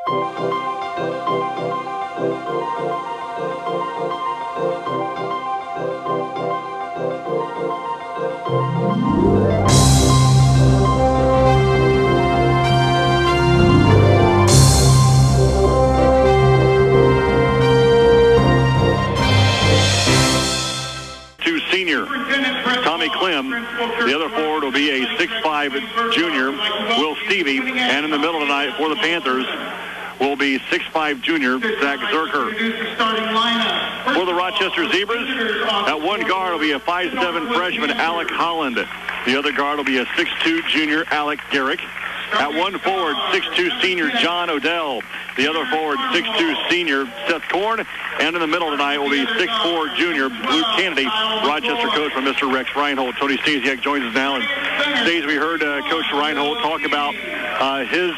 Senior Tommy Clem. The other forward will be a 6'5" junior, Will Stevie. And in the middle tonight for the Panthers will be 6'5" junior, Zach Zerker. For the Rochester Zebras, at one guard will be a 5'7" freshman, Alec Holland. The other guard will be a 6'2" junior, Alec Garrick. At one forward, 6'2" senior John Odell. The other forward, 6'2" senior Seth Korn. And in the middle tonight will be 6'4" junior Luke Kennedy, Rochester coach from Mr. Rex Reinhold. Tony Stasiak joins us now. And Stays, we heard Coach Reinhold talk about his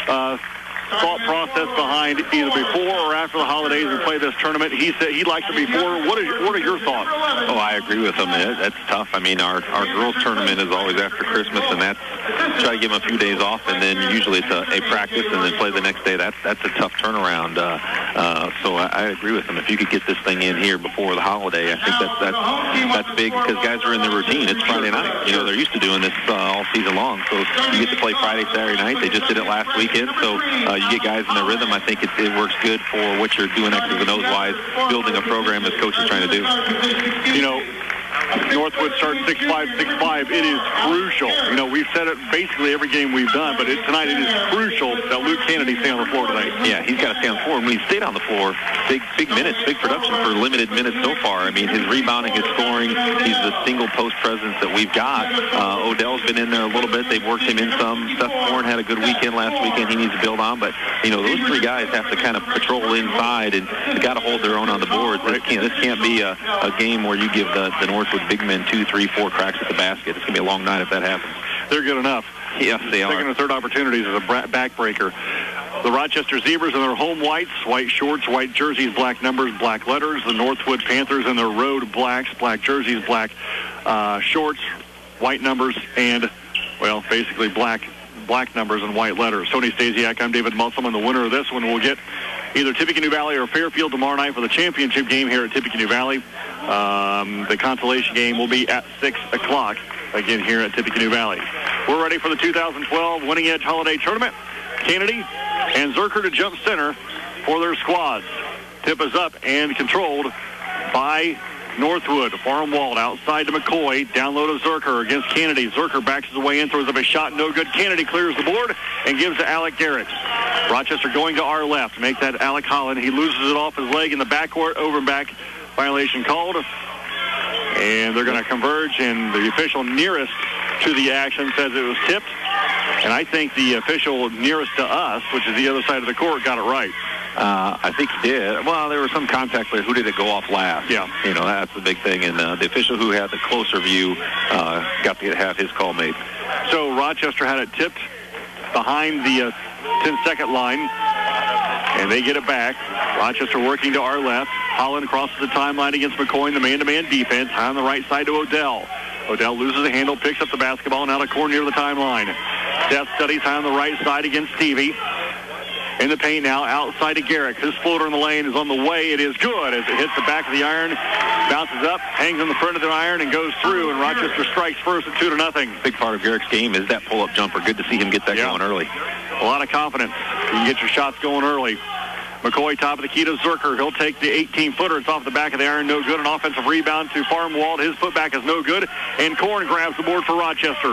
thought process behind either before or after the holidays we play this tournament. He said he likes it before. What are your thoughts? Oh, I agree with him. That's tough. I mean, our girls tournament is always after Christmas, and that's try to give them a few days off, and then usually it's a practice and then play the next day. That's a tough turnaround. So I agree with him. If you could get this thing in here before the holiday, I think that's big because guys are in their routine. It's Friday night. You know, they're used to doing this all season long. So you get to play Friday, Saturday night. They just did it last weekend. So you get guys in their rhythm. I think it works good for what you're doing X's and O's wise, building a program as coach is trying to do. You know, Northwood starts 6'5", 6'5". It is crucial. You know, we've said it basically every game we've done, but tonight it is crucial that Luke Kennedy stay on the floor tonight. Yeah, he's got to stay on the floor. When he stayed on the floor, big minutes, big production for limited minutes so far. I mean, his rebounding, his scoring, he's the single post presence that we've got. Odell's been in there a little bit. They've worked him in some. Seth Korn had a good weekend last weekend. He needs to build on, but you know, those three guys have to kind of patrol inside, and they got to hold their own on the boards. This can't be a game where you give the Northwood big men 2, 3, 4 cracks at the basket. It's going to be a long night if that happens. They're good enough. Yes, they are. Second and third opportunities as a backbreaker. The Rochester Zebras in their home whites, white shorts, white jerseys, black numbers, black letters. The Northwood Panthers in their road blacks, black jerseys, black shorts, white numbers, and, well, basically black numbers and white letters. Tony Stasiak, I'm David Musselman. The winner of this one will get either Tippecanoe Valley or Fairfield tomorrow night for the championship game here at Tippecanoe Valley. The consolation game will be at 6 o'clock, again, here at Tippecanoe Valley. We're ready for the 2012 Winning Edge Holiday Tournament. Kennedy and Zerker to jump center for their squads. Tip is up and controlled by Northwood. Farmwald outside to McCoy. Down low to Zerker against Kennedy. Zerker backs his way in, throws up a shot, no good. Kennedy clears the board and gives to Alec Garrett. Rochester going to our left. Make that Alec Holland. He loses it off his leg in the backcourt. Over and back. Violation called. And they're going to converge, and the official nearest to the action says it was tipped. And I think the official nearest to us, which is the other side of the court, got it right. I think he did. Well, there was some contact, but who did it go off last? Yeah. You know, that's the big thing. And the official who had the closer view got to have his call made. So Rochester had it tipped behind the 10-second line, and they get it back. Rochester working to our left. Holland crosses the timeline against McCoy in the man-to-man defense. High on the right side to Odell. Odell loses the handle, picks up the basketball, and out of court near the timeline. Seth studies high on the right side against Stevie. In the paint now, outside to Garrick. His floater in the lane is on the way. It is good as it hits the back of the iron, bounces up, hangs on the front of the iron, and goes through, and Rochester strikes first at 2-0. Big part of Garrick's game is that pull-up jumper. Good to see him get that going early. A lot of confidence. You can get your shots going early. McCoy, top of the key to Zerker. He'll take the 18-footer. It's off the back of the iron. No good. An offensive rebound to Farmwald. His putback is no good. And Korn grabs the board for Rochester.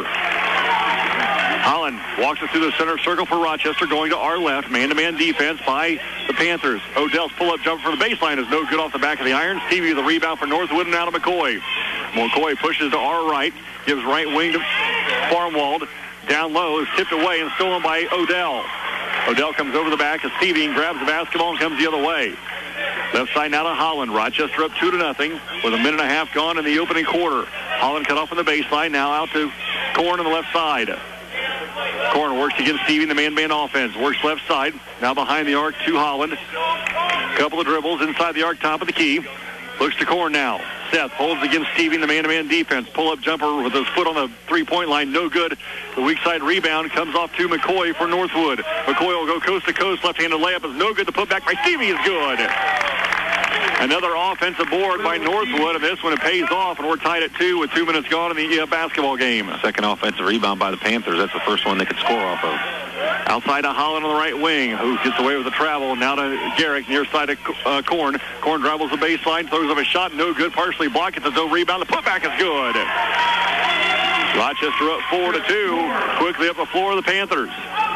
Holland walks it through the center circle for Rochester, going to our left. Man-to-man defense by the Panthers. Odell's pull-up jumper for the baseline is no good off the back of the iron. Stevie with the rebound for Northwood and out of McCoy. McCoy pushes to our right. Gives right wing to Farmwald. Down low is tipped away and stolen by Odell. Odell comes over the back of Stevie and grabs the basketball and comes the other way. Left side now to Holland. Rochester up 2-0 with a minute and a half gone in the opening quarter. Holland cut off on the baseline. Now out to Korn on the left side. Korn works against Stevie in the man-man offense. Works left side. Now behind the arc to Holland. Couple of dribbles inside the arc, top of the key. Looks to Korn now. Seth holds against Stevie in the man-to-man defense. Pull-up jumper with his foot on the three-point line. No good. The weak side rebound comes off to McCoy for Northwood. McCoy will go coast to coast. Left-handed layup is no good. The putback by Stevie is good. Another offensive board by Northwood, and this one it pays off, and we're tied at 2 with 2 minutes gone in the basketball game. Second offensive rebound by the Panthers. That's the first one they could score off of. Outside to Holland on the right wing, who gets away with the travel. Now to Garrick, near side of Korn. Korn dribbles the baseline, throws up a shot, no good, partially blocked. It's a zone rebound. The putback is good. Rochester up 4-2. Quickly up the floor of the Panthers.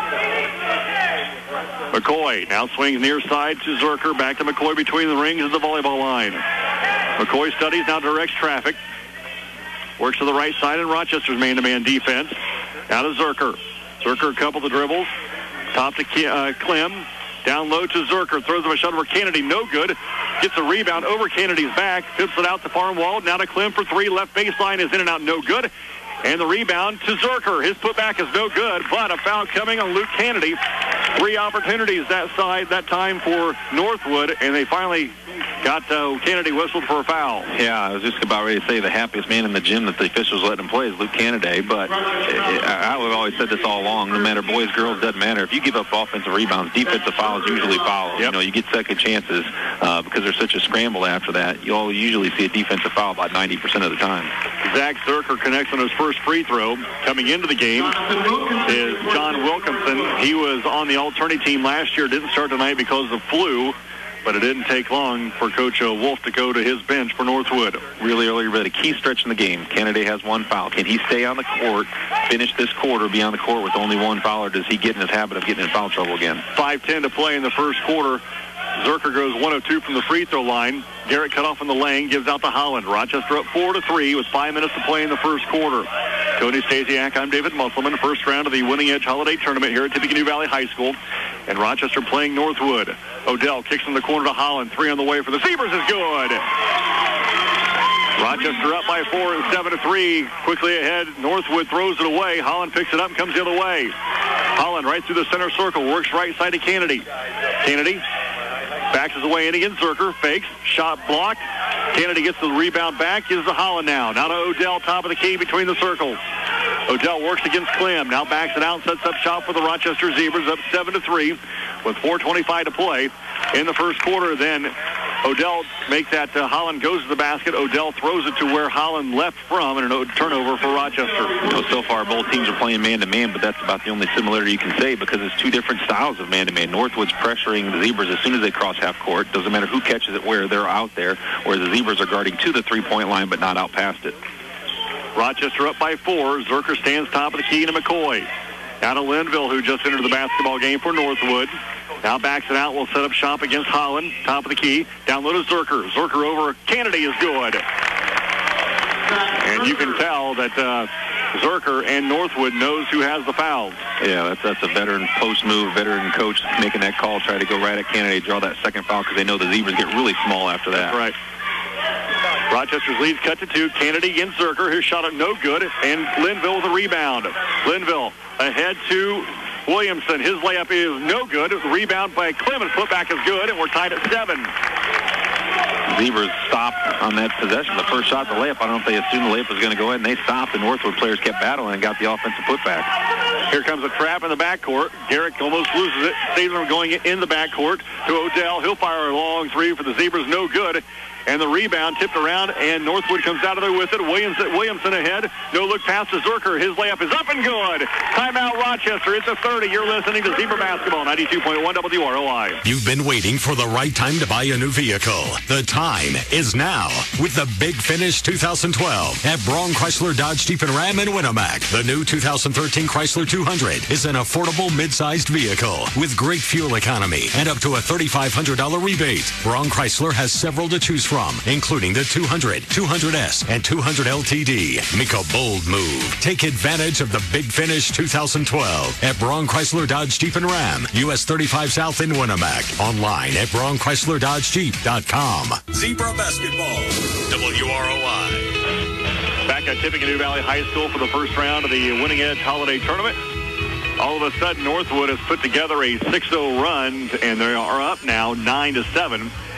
McCoy now swings near side to Zerker. Back to McCoy between the rings at the volleyball line. McCoy studies, now directs traffic. Works to the right side in Rochester's man-to-man defense. Now to Zerker. Zerker, a couple of dribbles. Top to Clem. Down low to Zerker. Throws him a shot over Kennedy. No good. Gets a rebound over Kennedy's back. Tips it out to farm wall. Now to Clem for three. Left baseline is in and out. No good. And the rebound to Zerker. His putback is no good, but a foul coming on Luke Kennedy. 3 opportunities that time for Northwood, and they finally got Kennedy whistled for a foul. Yeah, I was just about ready to say the happiest man in the gym that the officials let him play is Luke Kennedy, but I've always said this all along, no matter boys, girls, doesn't matter. If you give up offensive rebounds, defensive fouls usually follow. Yep. You know, you get second chances because there's such a scramble after that. You'll usually see a defensive foul about 90% of the time. Zach Zerker connects on his first free throw. Coming into the game is John Wilkinson. He was on the alternate team last year, didn't start tonight because of the flu, but it didn't take long for Coach Wolf to go to his bench for Northwood. Really early, but a key stretch in the game. Kennedy has 1 foul. Can he stay on the court, finish this quarter, be on the court with only 1 foul, or does he get in his habit of getting in foul trouble again? 5:10 to play in the first quarter. Zerker goes 1 of 2 from the free throw line. Garrett cut off in the lane, gives out to Holland. Rochester up 4-3 with 5 minutes to play in the first quarter. Tony Stasiak, I'm David Musselman. First round of the Winning Edge Holiday Tournament here at Tippecanoe Valley High School. And Rochester playing Northwood. Odell kicks in the corner to Holland. 3 on the way for the Zebras is good. Rochester up by 4 and 7-3. Quickly ahead. Northwood throws it away. Holland picks it up and comes the other way. Holland right through the center circle. Works right side to Kennedy. Kennedy backs his way in against Zerker. Fakes. Shot blocked. Kennedy gets the rebound back. Gives to Holland now. Now to Odell, top of the key between the circles. Odell works against Clem. Now backs it out and sets up shot for the Rochester Zebras. Up 7-3 with 4:25 to play in the first quarter. Then Odell makes that Holland goes to the basket. Odell throws it to where Holland left from, and a turnover for Rochester. You know, so far both teams are playing man-to-man, but that's about the only similarity you can say because it's 2 different styles of man-to-man. Northwood's pressuring the Zebras as soon as they cross half court. Doesn't matter who catches it where, they're out there, where the Zebras are guarding to the three-point line but not out past it. Rochester up by 4. Zerker stands top of the key to McCoy. Now to Linville, who just entered the basketball game for Northwood. Now backs it out. Will set up shop against Holland. Top of the key. Down low to Zerker. Zerker over Kennedy is good. And you can tell that Zerker and Northwood knows who has the fouls. Yeah, that's a veteran post move, veteran coach making that call, try to go right at Kennedy, draw that second foul because they know the Zebras get really small after that. That's right. Rochester's lead's cut to 2. Kennedy against Zerker. His shot at no good. And Linville with a rebound. Linville ahead to Williamson. His layup is no good. Rebound by Clemens. Putback is good, and we're tied at 7. Zebras stopped on that possession. The first shot, the layup, I don't know if they assumed the layup was going to go in. They stopped. The Northwood players kept battling and got the offensive putback. Here comes a trap in the backcourt. Garrick almost loses it. Saves them going in the backcourt to Odell. He'll fire a long 3 for the Zebras. No good. And the rebound tipped around, and Northwood comes out of there with it. Williamson ahead. No look pass to Zerker. His layup is up and good. Timeout Rochester. It's a 30. You're listening to Zebra Basketball, 92.1 WROI. You've been waiting for the right time to buy a new vehicle. The time is now with the Big Finish 2012 at Braun Chrysler Dodge Jeep and Ram in Winamac. The new 2013 Chrysler 200 is an affordable mid-sized vehicle with great fuel economy and up to a $3,500 rebate. Braun Chrysler has several to choose from, including the 200, 200S, and 200 LTD. Make a bold move. Take advantage of the Big Finish 2012 at Braun Chrysler Dodge Jeep and Ram, US 35 South in Winamac. Online at BraunChryslerDodgeJeep.com. Zebra Basketball, WROI. Back at Tippecanoe Valley High School for the first round of the Winning Edge Holiday Tournament. All of a sudden, Northwood has put together a 6-0 run, and they are up now 9-7.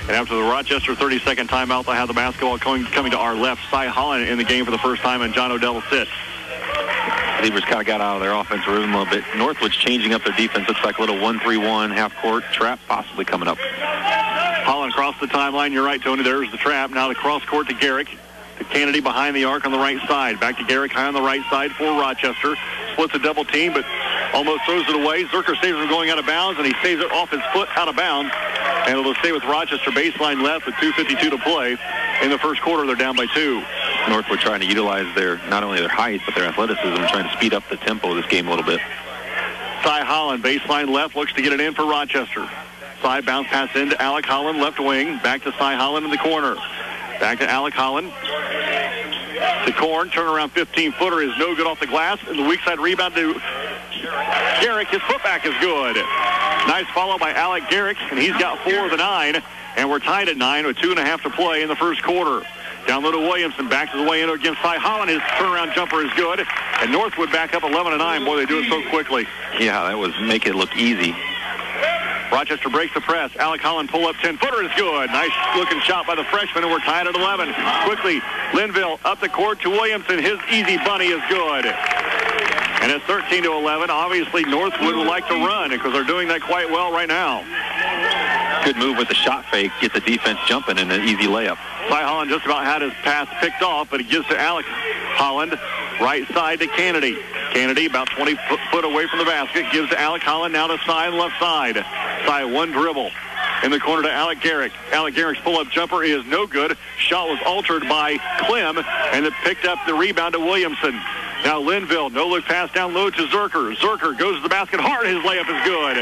And after the Rochester 30-second timeout, they'll have the basketball coming to our left. Cy Holland in the game for the first time, and John Odell will sit. Zebras kind of got out of their offensive rhythm a little bit. Northwood's changing up their defense. Looks like a little 1-3-1 half-court trap possibly coming up. Holland across the timeline. You're right, Tony. There's the trap. Now the cross court to Garrick. To Kennedy behind the arc on the right side. Back to Garrick high on the right side for Rochester. Splits a double team, but almost throws it away. Zerker saves it from going out of bounds, and he saves it off his foot out of bounds. And it'll stay with Rochester baseline left with 2:52 to play. In the first quarter, they're down by 2. Northwood trying to utilize not only their height, but their athleticism, trying to speed up the tempo of this game a little bit. Cy Holland, baseline left, looks to get it in for Rochester. Side bounce pass into Alec Holland, left wing. Back to Cy Holland in the corner. Back to Alec Holland. To Korn, turnaround 15-footer is no good off the glass. And the weak side rebound to Garrick. His putback is good. Nice follow by Alec Garrick, and he's got 4 of the 9. And we're tied at 9 with 2.5 to play in the first quarter. Down low to Williamson, back to the way in against Cy Holland. His turnaround jumper is good. And Northwood back up 11-9. Boy, they do it so quickly. Yeah, that was make it look easy. Rochester breaks the press. Alec Holland pull-up 10-footer is good. Nice-looking shot by the freshman, and we're tied at 11. Quickly, Linville up the court to Williamson. His easy bunny is good. And it's 13-11. Obviously, Northwood would like to run because they're doing that quite well right now. Good move with the shot fake. Get the defense jumping and an easy layup. Cy Holland just about had his pass picked off, but it gives to Alec Holland. Right side to Kennedy. Kennedy about 20 foot away from the basket. Gives to Alec Holland. Now to Cy left side. Cy one dribble. In the corner to Alec Garrick. Alec Garrick's pull-up jumper is no good. Shot was altered by Clem, and it picked up the rebound to Williamson. Now Linville, no-look pass down low to Zerker. Zerker goes to the basket hard. His layup is good.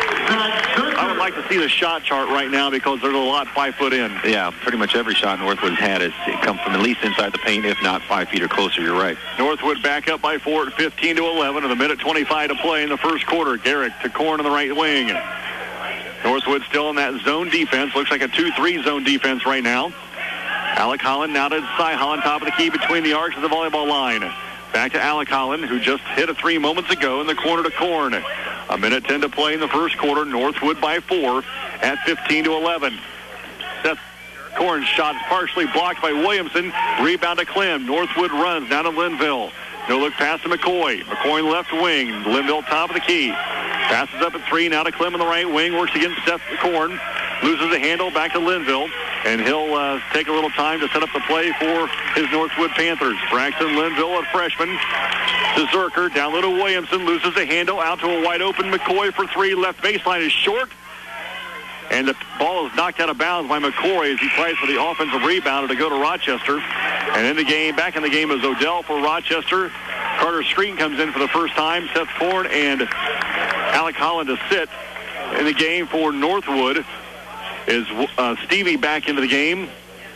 I would like to see the shot chart right now because there's a lot 5 foot in. Yeah, pretty much every shot Northwood has had has come from at least inside the paint, if not 5 feet or closer. You're right. Northwood back up by 4 at 15-11 and a minute 25 to play in the first quarter. Garrick to Korn on the right wing. Northwood still in that zone defense. Looks like a 2-3 zone defense right now. Alec Holland now to Cy Holland, top of the key between the arcs of the volleyball line. Back to Alec Holland, who just hit a 3 moments ago in the corner to Korn. A minute 10 to play in the first quarter. Northwood by 4 at 15-11. Seth Korn's shot is partially blocked by Williamson. Rebound to Clem. Northwood runs down to Linville. No look pass to McCoy. McCoy left wing. Linville top of the key. Passes up at 3. Now to Clem on the right wing. Works against Seth Korn. Loses the handle back to Linville. And he'll take a little time to set up the play for his Northwood Panthers. Braxton Linville, a freshman. To Zerker. Down low to Williamson. Loses the handle. Out to a wide open McCoy for 3. Left baseline is short. And the ball is knocked out of bounds by McCoy as he tries for the offensive rebound to go to Rochester. And in the game, back in the game is Odell for Rochester. Carter Screen comes in for the first time. Seth Korn and Alec Holland to sit. In the game for Northwood is Stevie back into the game.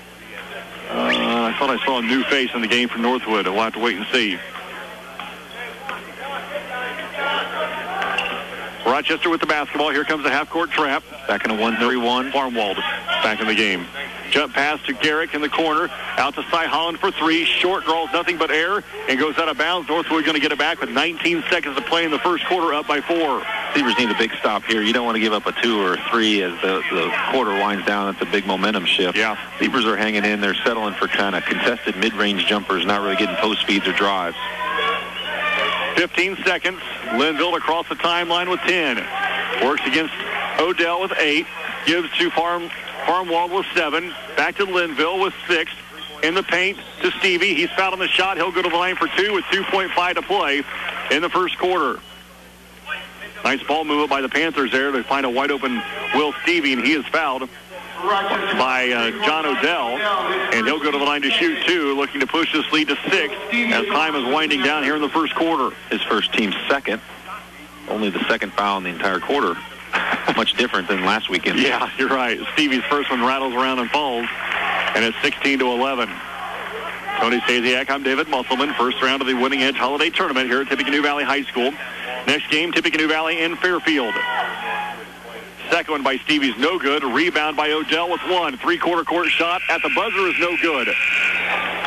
I thought I saw a new face in the game for Northwood. We'll have to wait and see. Rochester with the basketball. Here comes the half-court trap. Back in a 1-3-1. Farmwald back in the game. Jump pass to Garrick in the corner. Out to Cy Holland for 3. Short, draws nothing but air and goes out of bounds. Northwood going to get it back with 19 seconds to play in the first quarter, up by 4. Zebras need a big stop here. You don't want to give up a 2 or 3 as the quarter winds down. That's a big momentum shift. Yeah. Zebras are hanging in. They're settling for kind of contested mid-range jumpers, not really getting post feeds or drives. 15 seconds. Linville across the timeline with 10. Works against Odell with 8. Gives to Farmwald with 7. Back to Linville with 6. In the paint to Stevie. He's fouled on the shot. He'll go to the line for 2 with 2.5 to play in the first quarter. Nice ball movement by the Panthers there to find a wide open Will Stevie, and he is fouled by John Odell, and he'll go to the line to shoot 2, looking to push this lead to 6 as time is winding down here in the first quarter. His first team's second, only the second foul in the entire quarter. Much different than last weekend. Yeah, you're right. Stevie's first one rattles around and falls, and it's 16-11. Tony Stasiak, I'm David Musselman. First round of the Winning Edge Holiday Tournament here at Tippecanoe Valley High School. Next game, Tippecanoe Valley in Fairfield. Second one by Stevie's no good. Rebound by Odell with 1. Three-quarter court shot at the buzzer is no good.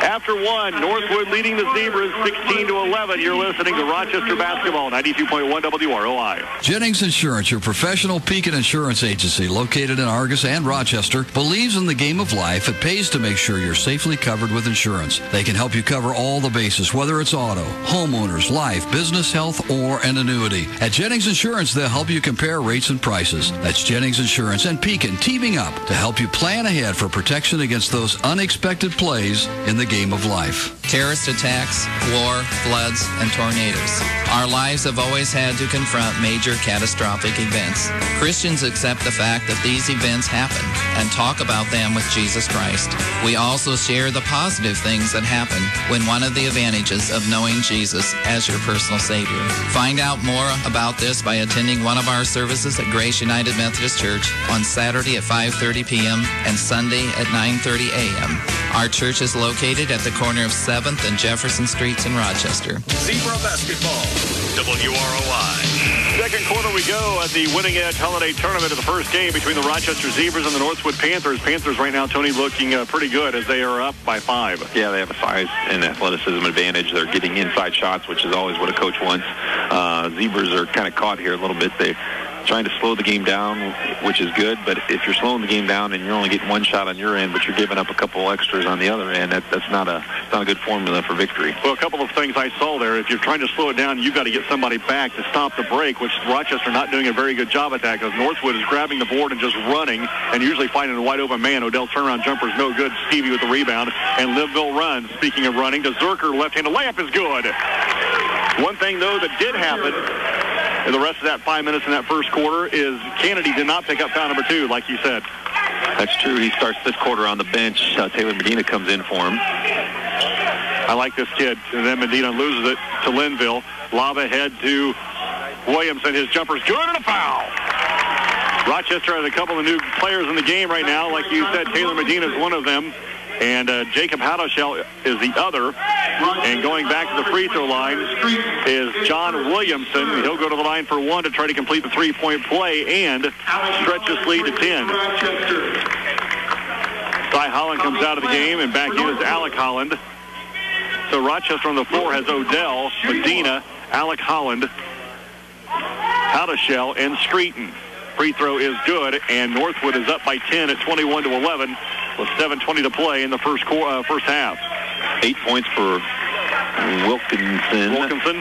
After one, Northwood leading the Zebras 16-11. You're listening to Rochester Basketball, 92.1 WROI. Jennings Insurance, your professional Pekin insurance agency located in Argus and Rochester, believes in the game of life. It pays to make sure you're safely covered with insurance. They can help you cover all the bases, whether it's auto, homeowners, life, business, health, or an annuity. At Jennings Insurance, they'll help you compare rates and prices. That's Jennings Insurance and Pekin teaming up to help you plan ahead for protection against those unexpected plays in the game of life. Terrorist attacks, war, floods, and tornadoes. Our lives have always had to confront major catastrophic events. Christians accept the fact that these events happen and talk about them with Jesus Christ. We also share the positive things that happen when one of the advantages of knowing Jesus as your personal Savior. Find out more about this by attending one of our services at Grace United Methodist Church on Saturday at 5:30 p.m. and Sunday at 9:30 a.m. Our church is located at the corner of 7th and Jefferson Streets in Rochester. Zebra Basketball, WROI. Second quarter we go at the Winning Edge Holiday Tournament of the first game between the Rochester Zebras and the Northwood Panthers. Panthers right now, Tony, looking pretty good as they are up by 5. Yeah, they have a size and athleticism advantage. They're getting inside shots, which is always what a coach wants. Zebras are kind of caught here a little bit. They're trying to slow the game down, which is good, but if you're slowing the game down and you're only getting one shot on your end, but you're giving up a couple extras on the other end, that's not a good formula for victory. Well, a couple of things I saw there. If you're trying to slow it down, you've got to get somebody back to stop the break, which Rochester not doing a very good job at that because Northwood is grabbing the board and just running and usually finding a wide open man. Odell turnaround jumper is no good. Stevie with the rebound, and Liveville runs. Speaking of running, to Zerker, left-handed layup is good. One thing, though, that did happen in the rest of that 5 minutes in that first quarter is Kennedy did not pick up foul number 2, like you said. That's true. He starts this quarter on the bench. Taylor Medina comes in for him. I like this kid. And then Medina loses it to Linville. Lob ahead to Williamson. His jumper's good and a foul. Rochester has a couple of new players in the game right now. Like you said, Taylor Medina is one of them. And Jacob Hadoshell is the other. And going back to the free throw line is John Williamson. He'll go to the line for 1 to try to complete the three-point play and stretch this lead to 10. Cy Holland comes out of the game, and back in is Alec Holland. So Rochester on the floor has Odell, Medina, Alec Holland, Hadoshell, and Streeton. Free throw is good, and Northwood is up by 10 at 21-11 with 7:20 to play in the first half. 8 points for Wilkinson.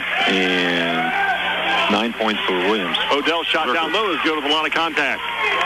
And 9 points for Williams. Odell shot down low is good with a lot of contact.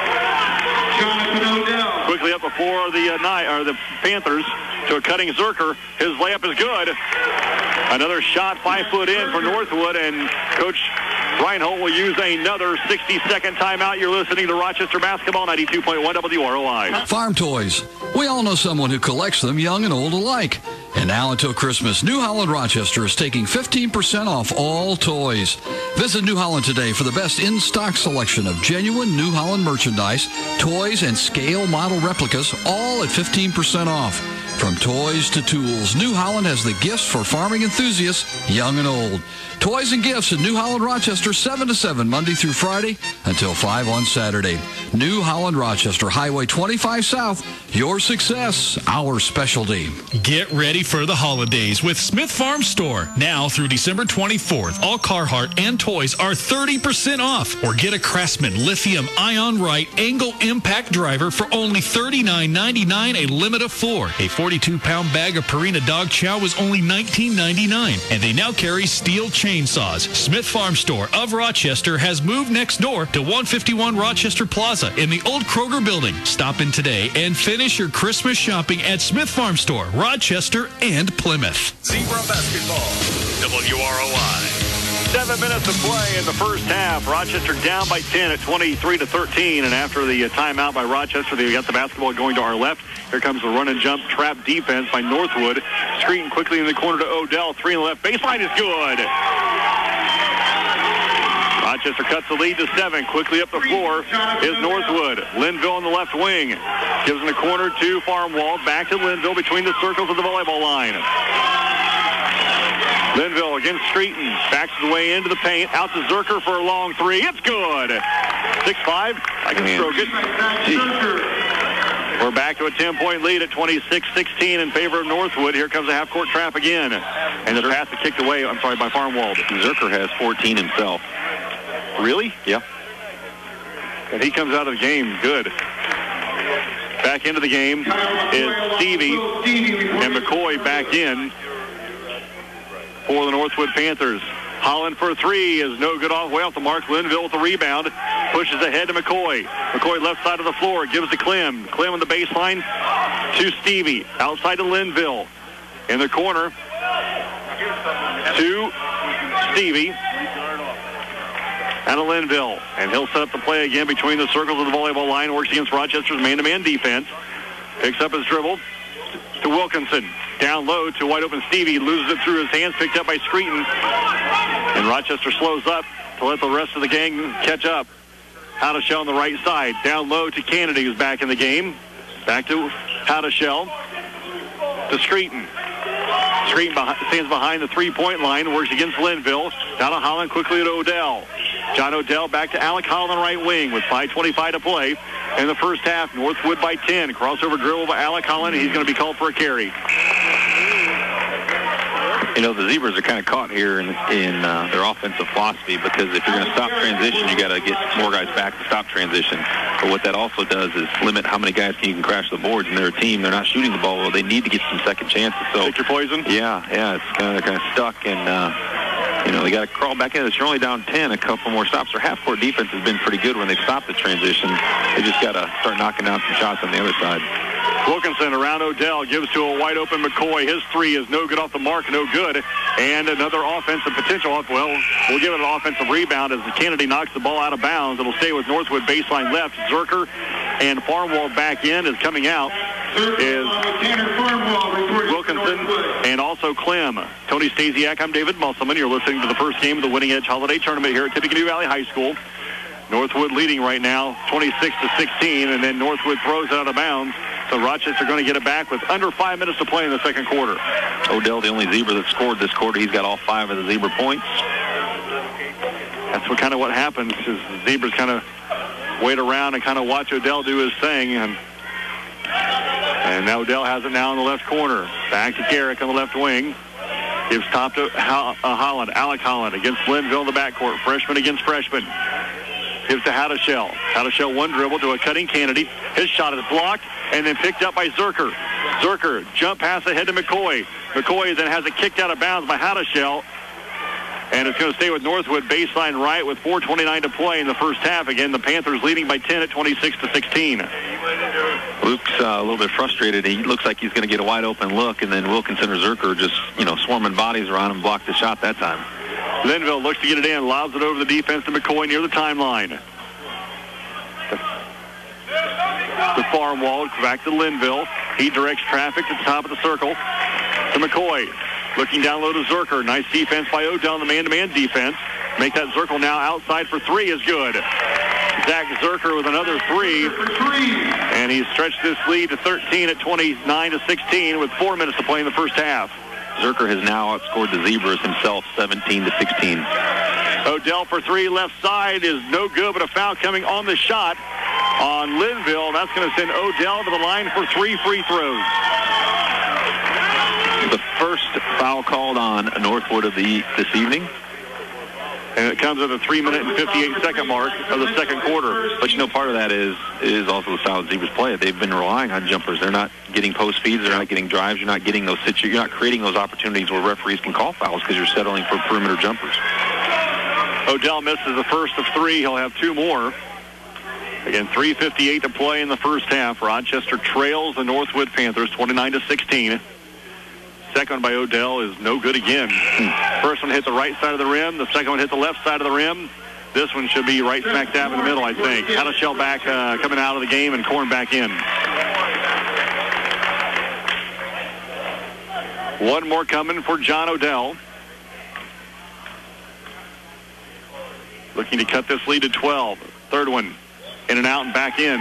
Jonathan Odell. Quickly up before the Panthers to a cutting Zerker. His layup is good. Another shot 5 foot in for Northwood, and Coach Reinhold will use another 60-second timeout. You're listening to Rochester Basketball, 92.1 WROI. Farm toys. We all know someone who collects them, young and old alike. And now until Christmas, New Holland Rochester is taking 15% off all toys. Visit New Holland today for the best in-stock selection of genuine New Holland merchandise, toys, and scale model replicas, all at 15% off. From toys to tools, New Holland has the gifts for farming enthusiasts, young and old. Toys and gifts at New Holland Rochester, 7 to 7, Monday through Friday, until 5 on Saturday. New Holland Rochester, Highway 25 South. Your success, our specialty. Get ready for the holidays with Smith Farm Store. Now through December 24th, all Carhartt and toys are 30% off. Or get a Craftsman lithium-ion right angle impact driver for only $39.99, a limit of 4. A 42-pound bag of Purina dog chow was only $19.99. And they now carry steel chainsaws. Smith Farm Store of Rochester has moved next door to 151 Rochester Plaza in the old Kroger building. Stop in today and finish your Christmas shopping at Smith Farm Store, Rochester, and Plymouth. Zebra Basketball, WROI. 7 minutes to play in the first half. Rochester down by 10 at 23-13. And after the timeout by Rochester, they got the basketball going to our left. Here comes the run and jump trap defense by Northwood. Screen quickly in the corner to Odell. 3 on the left baseline is good. Rochester cuts the lead to 7. Quickly up the floor is Northwood. Linville on the left wing. Gives in the corner to Farmwall. Back to Linville between the circles of the volleyball line. Linville against Streeton. Backs his way into the paint. Out to Zerker for a long 3. It's good. 6'5". I can stroke it. We're back to a 10-point lead at 26-16 in favor of Northwood. Here comes the half-court trap again. And the pass is kicked away, by Farmwald. Zerker has 14 himself. Really? Yeah. And he comes out of the game good. Back into the game is Stevie and McCoy back in for the Northwood Panthers. Holland for three is no good way off the mark. Linville with the rebound. Pushes ahead to McCoy. McCoy left side of the floor. Gives to Clem. Clem on the baseline to Stevie. Outside to Linville. In the corner to Stevie. Out of Linville. And he'll set up the play again between the circles of the volleyball line. Works against Rochester's man-to-man defense. Picks up his dribble to Wilkinson. Down low to wide open Stevie. Loses it through his hands. Picked up by Screeton. And Rochester slows up to let the rest of the gang catch up. Howdashell on the right side. Down low to Kennedy, who's back in the game. Back to Howdashell. To Screeton. Screeton stands behind the three-point line. Works against Linville. Down to Holland, quickly to Odell. John Odell back to Alec Holland on the right wing with 5:25 to play. In the first half, Northwood by 10. Crossover dribble by Alec Holland. He's going to be called for a carry. You know, the Zebras are kind of caught here in their offensive philosophy, because if you're going to stop transition, you got to get more guys back to stop transition. But what that also does is limit how many guys you can crash the boards. And they're a team. They're not shooting the ball. Well, they need to get some second chances. So take your poison? Yeah. It's kind of stuck. And, they got to crawl back in. You're only down 10, a couple more stops. Their half-court defense has been pretty good when they've stopped the transition. They just got to start knocking down some shots on the other side. Wilkinson around Odell, gives to a wide-open McCoy. His three is no good off the mark, no good. And another offensive potential. Well, we'll give it an offensive rebound as Kennedy knocks the ball out of bounds. It'll stay with Northwood baseline left. Zerker and Farmwald back in. Is coming out is Wilkinson and also Clem. Tony Stasiak, I'm David Musselman. You're listening to the first game of the Winning Edge Holiday Tournament here at Tippecanoe Valley High School. Northwood leading right now, 26-16, and then Northwood throws it out of bounds. So Rochester going to get it back with under 5 minutes to play in the second quarter. Odell, the only Zebra that scored this quarter. He's got all 5 of the Zebra points. That's what happens is the Zebras kind of wait around and kind of watch Odell do his thing. And now Odell has it now in the left corner. Back to Garrick on the left wing. Gives top to Holland, Alec Holland against Linville in the backcourt. Freshman against freshman. Gives to Howdashell. Howdashell one dribble to a cutting Kennedy. His shot is blocked and then picked up by Zerker. Zerker jump pass ahead to McCoy. McCoy then has it kicked out of bounds by Howdashell. And it's going to stay with Northwood baseline right with 4:29 to play in the first half. Again, the Panthers leading by 10 at 26-16. Luke's a little bit frustrated. He looks like he's going to get a wide open look, and then Wilkinson or Zerker just, swarming bodies around him, blocked the shot that time. Linville looks to get it in, lobs it over the defense to McCoy near the timeline. The Farmwald back to Linville. He directs traffic to the top of the circle to McCoy. Looking down low to Zerker. Nice defense by Odell in the man-to-man defense. Make that circle now outside for three is good. Zach Zerker with another three. And he's stretched this lead to 13 at 29-16 with 4 minutes to play in the first half. Zerker has now outscored the Zebras himself 17-16. Odell for three, left side is no good, but a foul coming on the shot on Linville. That's going to send Odell to the line for 3 free throws. The first foul called on Northwood of this evening. And it comes at the 3-minute and 58-second mark of the second quarter. But part of that is also the style the Zebras play. They've been relying on jumpers. They're not getting post feeds. They're not getting drives. You're not getting those you're not creating those opportunities where referees can call fouls because you're settling for perimeter jumpers. Odell misses the first of 3. He'll have 2 more. Again, 3:58 to play in the first half. Rochester trails the Northwood Panthers 29-16. Second one by Odell is no good again. First one hit the right side of the rim. The second one hit the left side of the rim. This one should be right smack dab in the middle, I think. Howdashell back coming out of the game and Korn back in. One more coming for John Odell. Looking to cut this lead to 12. Third one in and out and back in.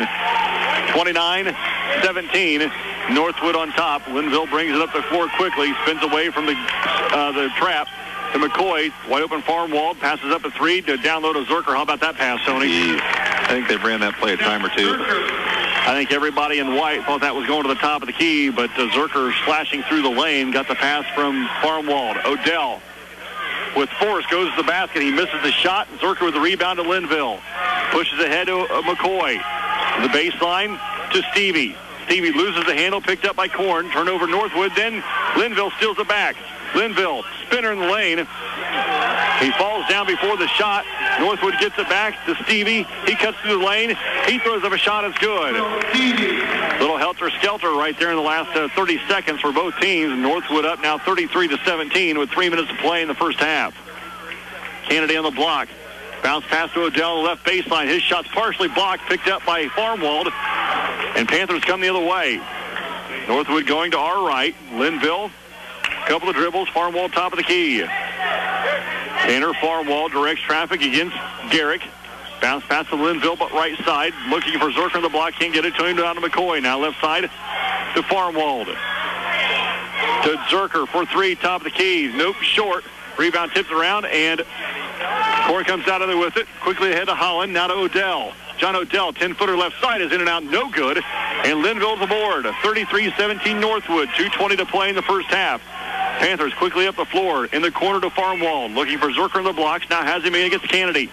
29-17. Northwood on top. Linville brings it up the floor quickly. Spins away from the trap to McCoy. Wide open Farmwald. Passes up a 3 to down low to Zerker. How about that pass, Tony? I think they've ran that play a time or two. I think everybody in white thought that was going to the top of the key, but Zerker slashing through the lane, got the pass from Farmwald. Odell with force goes to the basket. He misses the shot. Zerker with the rebound to Linville. Pushes ahead to McCoy. The baseline to Stevie. Stevie loses the handle, picked up by Korn. Turnover Northwood, then Linville steals it back. Linville, spinner in the lane. He falls down before the shot. Northwood gets it back to Stevie. He cuts through the lane. He throws up a shot. It's good. Little helter-skelter right there in the last 30 seconds for both teams. Northwood up now 33-17 with 3 minutes to play in the first half. Kennedy on the block. Bounce pass to Odell on the left baseline. His shot's partially blocked, picked up by Farmwald. And Panthers come the other way. Northwood going to our right. Linville, couple of dribbles. Farmwald top of the key. Tanner Farmwald directs traffic against Garrick. Bounce pass to Linville, but right side. Looking for Zerker on the block. Can't get it to him. Down to McCoy. Now left side to Farmwald. To Zerker for three. Top of the key. Nope, short. Rebound tipped around, and Korn comes out of there with it. Quickly ahead to Holland. Now to Odell. John Odell, 10-footer left side, is in and out. No good. And Linville's aboard. 33-17 Northwood. 2:20 to play in the first half. Panthers quickly up the floor in the corner to Farmwald. Looking for Zerker in the blocks. Now has him in against Kennedy.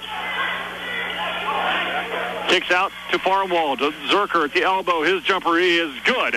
Kicks out to Farmwald. Zerker at the elbow. His jumper is good.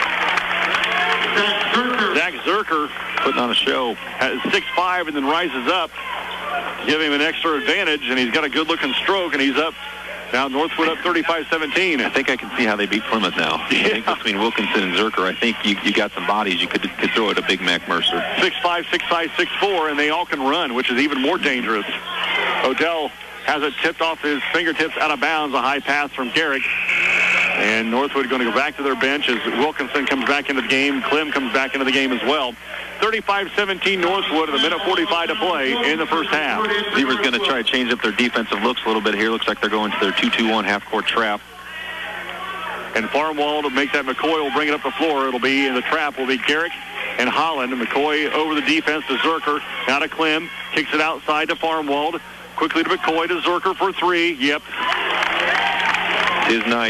Zach Zerker putting on a show. Has 6'5" and then rises up. Give him an extra advantage, and he's got a good-looking stroke, and he's up. Now Northwood up 35-17. I think I can see how they beat Plymouth now. Yeah. I think between Wilkinson and Zerker, I think you got some bodies. You could throw it at Big Mac Mercer. 6'5", 6'5", 6'4", and they all can run, which is even more dangerous. Odell has it tipped off his fingertips out of bounds. A high pass from Garrick. And Northwood going to go back to their bench as Wilkinson comes back into the game. Clem comes back into the game as well. 35-17 Northwood with a minute 45 to play in the first half. Zebra's going to try to change up their defensive looks a little bit here. Looks like they're going to their 2-2-1 half-court trap. And Farmwald will make that. McCoy will bring it up the floor. It'll be in the trap will be Garrick and Holland. And McCoy over the defense to Zerker. Now to Clem. Kicks it outside to Farmwald. Quickly to McCoy to Zerker for three. Yep. His night.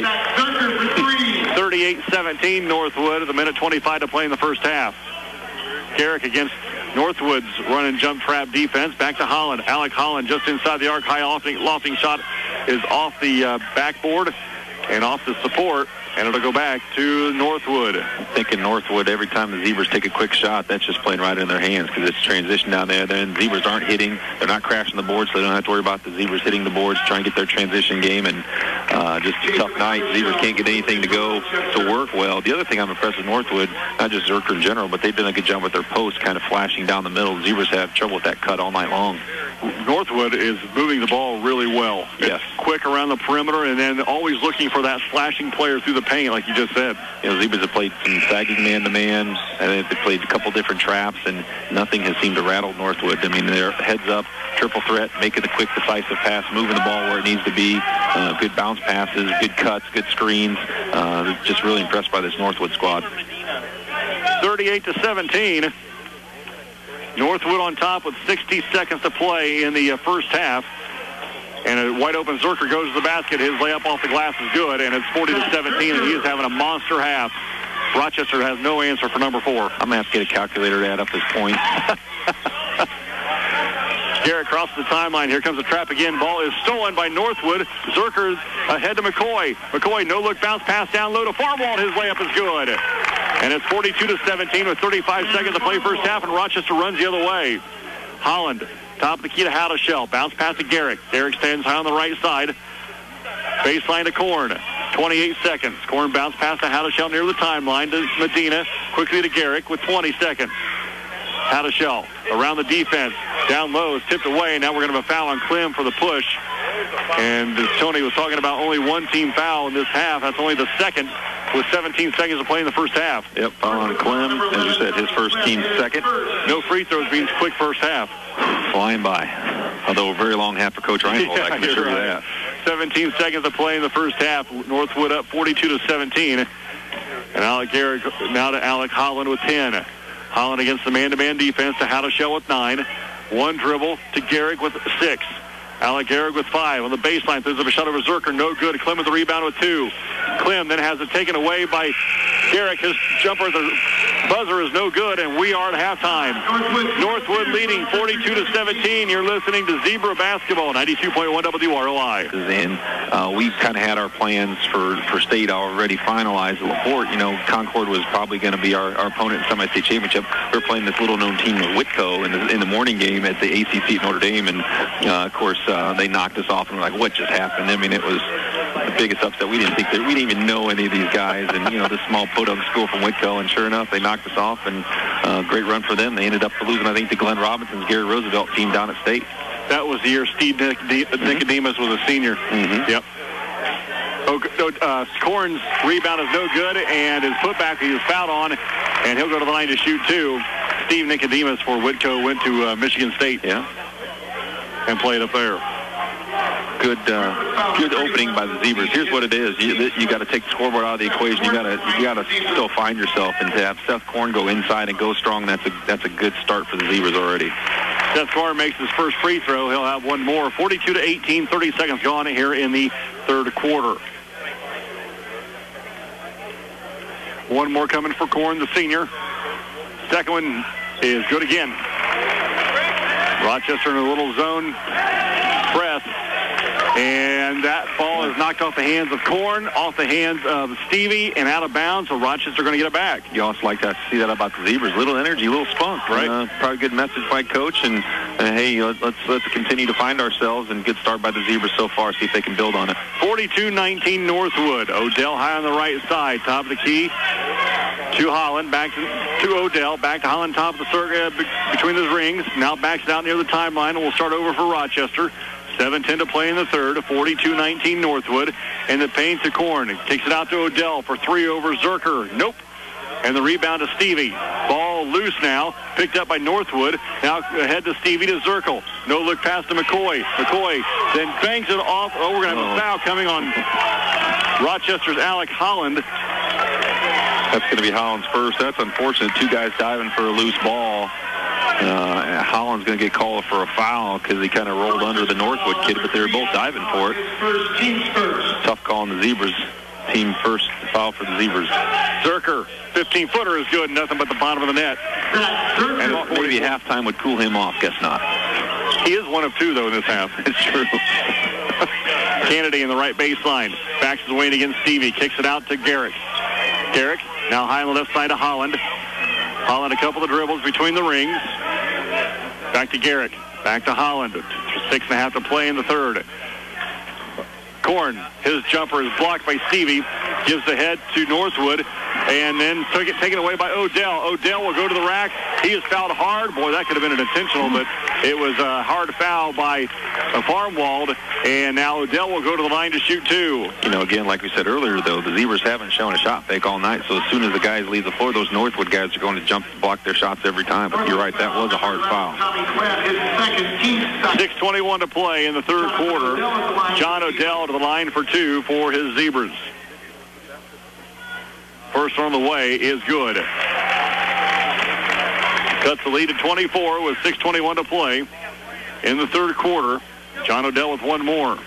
38-17 Northwood with a minute 25 to play in the first half. Garrick against Northwood's run and jump trap defense. Back to Holland. Alec Holland just inside the arc. High lofting shot is off the backboard and off the support. And it'll go back to Northwood. I'm thinking Northwood, every time the Zebras take a quick shot, that's just playing right in their hands because it's transition down there. Then Zebras aren't hitting. They're not crashing the boards, so they don't have to worry about the Zebras hitting the boards, trying to get their transition game. And just a tough night. Zebras can't get anything to go to work well. The other thing I'm impressed with Northwood, not just Zerker in general, but they've done a good job with their posts, kind of flashing down the middle. Zebras have trouble with that cut all night long. Northwood is moving the ball really well. Yes. It's quick around the perimeter and then always looking for that flashing player through the paint, like you just said. You know, Zebras have played some sagging man-to-man, and they've played a couple different traps, and nothing has seemed to rattle Northwood. I mean, they're heads up, triple threat, making the quick, decisive pass, moving the ball where it needs to be, good bounce passes, good cuts, good screens. Just really impressed by this Northwood squad. 38-17. Northwood on top with 60 seconds to play in the first half. And a wide open Zerker goes to the basket. His layup off the glass is good, and it's 40-17, and he is having a monster half. Rochester has no answer for number 4. I'm going to have to get a calculator to add up his points. Garrett crosses the timeline. Here comes the trap again. Ball is stolen by Northwood. Zerker ahead to McCoy. McCoy, no-look bounce pass down low to Farmwald. His layup is good. And it's 42-17 with 35 seconds to play first half, and Rochester runs the other way. Holland, top of the key to Howdeshell. Bounce pass to Garrick. Garrick stands high on the right side. Baseline to Korn. 28 seconds. Korn bounce pass to Howdeshell near the timeline to Medina. Quickly to Garrick with 20 seconds. Howdeshell around the defense. Down low is tipped away. Now we're going to have a foul on Clem for the push. And as Tony was talking about, only one team foul in this half. That's only the second with 17 seconds to play in the first half. Yep, foul on Clem. As you said, his first team second. No free throws means quick first half. Flying by. Although a very long half for Coach Reinhold, I can assure you that. 17 seconds to play in the first half. Northwood up 42-17. And Alec Garrick now to Alec Holland with 10. Holland against the man-to-man defense to Howdeshell with 9. One dribble to Garrick with 6. Alec Gehrig with 5 on the baseline. Throws up a shot over Zerker. No good. Clem with the rebound with 2. Clem then has it taken away by Gehrig. His jumper at the buzzer is no good, and we are at halftime. Northwood leading 42-17. You're listening to Zebra Basketball, 92.1 WROI. And we kind of had our plans for state already finalized. LaPorte, Concord was probably going to be our opponent in semi-state championship. We're playing this little-known team of Whitco in the morning game at the ACC at Notre Dame, and of course they knocked us off, and we're like, what just happened? I mean, it was the biggest upset. We didn't even know any of these guys, and this small podunk school from Whitco, and sure enough, they knocked us off, and great run for them. They ended up losing, I think, to Glenn Robinson's Gary Roosevelt team down at state. That was the year Steve Nicodemus was a senior. Mm-hmm. Yep. Corn's rebound is no good, and his putback he was fouled on, and he'll go to the line to shoot 2. Steve Nicodemus for Whitco went to Michigan State. Yeah. And played up there. Good opening by the Zebras. Here's what it is: you got to take the scoreboard out of the equation. You got to still find yourself, and to have Seth Korn go inside and go strong. That's a good start for the Zebras already. Seth Korn makes his first free throw. He'll have one more. 42-18. 30 seconds gone here in the third quarter. One more coming for Korn, the senior. Second one is good again. Rochester in a little zone press. And that ball is knocked off the hands of Korn, off the hands of Stevie, and out of bounds, so Rochester going to get it back. You also like to see that about the Zebras. Little energy, little spunk, right? Probably a good message by Coach. And, hey, let's continue to find ourselves, and good start by the Zebras so far, see if they can build on it. 42-19 Northwood. Odell high on the right side, top of the key to Holland, back to Odell, back to Holland, top of the circle between the rings. Now backs it out near the timeline, and we'll start over for Rochester. 7:10 to play in the third. 42-19 Northwood. And the paint to Korn. Takes it out to Odell for 3 over Zerker. Nope. And the rebound to Stevie. Ball loose now. Picked up by Northwood. Now ahead to Stevie to Zerkel. No look pass to McCoy. McCoy then bangs it off. Oh, we're going to have a foul coming on Rochester's Alec Holland. That's going to be Holland's first. That's unfortunate. 2 guys diving for a loose ball. Holland's going to get called for a foul because he kind of rolled under the Northwood kid, but they were both diving for it. Tough call on the Zebras. Team first foul for the Zebras. Zerker, 15-footer is good. Nothing but the bottom of the net. And maybe halftime would cool him off. Guess not. He is 1 of 2, though, in this half. It's true. Kennedy in the right baseline. Backs his way in against Stevie. Kicks it out to Gehrig. Gehrig now high on the left side to Holland. Holland a couple of dribbles between the rings. Back to Gehrig. Back to Holland. 6.5 to play in the third. Korn, his jumper is blocked by Stevie. Gives the head to Northwood. And then taken away by Odell. Odell will go to the rack. He is fouled hard. Boy, that could have been an intentional, but it was a hard foul by Farmwald. And now Odell will go to the line to shoot 2. Again, like we said earlier, though, the Zebras haven't shown a shot fake all night. So as soon as the guys leave the floor, those Northwood guys are going to jump to block their shots every time. But you're right, that was a hard foul. 6:21 to play in the third quarter. John Odell to the line for 2 for his Zebras. First on the way is good. Cuts the lead to 24 with 6:21 to play in the third quarter. John Odell with 1 more.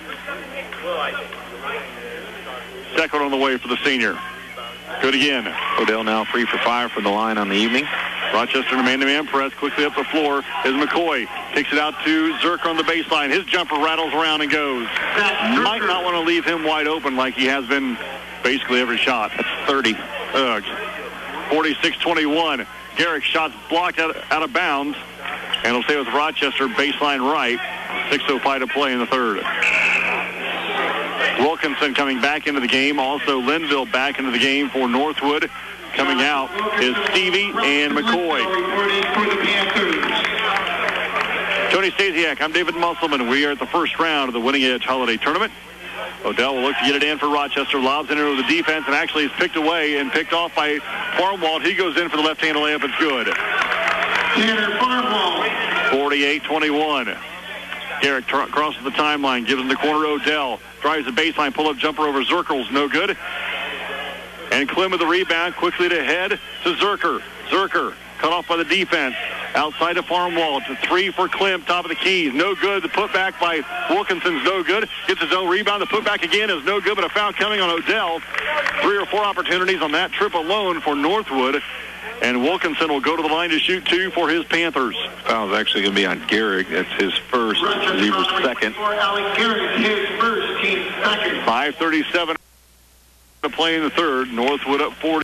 Second on the way for the senior. Good again. Odell now 3 for 5 for the line on the evening. Rochester in a man-to-man press. Quickly up the floor is McCoy. Kicks it out to Zerker on the baseline. His jumper rattles around and goes. Might not want to leave him wide open like he has been basically every shot. That's 30. 46-21. Gehrig shots blocked out of bounds. And it'll stay with Rochester baseline right. 6:05 to play in the third. Wilkinson coming back into the game. Also Linville back into the game for Northwood. Coming out is Stevie and McCoy. Tony Stasiak, I'm David Musselman. We are at the first round of the Winning Edge Holiday Tournament. Odell will look to get it in for Rochester. Lobs into the defense and actually is picked away and picked off by Farmwald. He goes in for the left-handed layup. It's good. 48-21. Gehrig crosses the timeline, gives him the corner Odell. Drives the baseline, pull-up jumper over Zerkel's. No good. And Clem with the rebound, quickly to head to Zerker. Zerker cut off by the defense. Outside of Farmwall. It's a 3 for Klim, top of the keys. No good. The putback by Wilkinson's no good. Gets his own rebound. The putback again is no good, but a foul coming on Odell. 3 or 4 opportunities on that trip alone for Northwood. And Wilkinson will go to the line to shoot 2 for his Panthers. Foul's actually going to be on Gehrig. That's his first. Zebra's second. 5:37 to play in the third. Northwood up 40.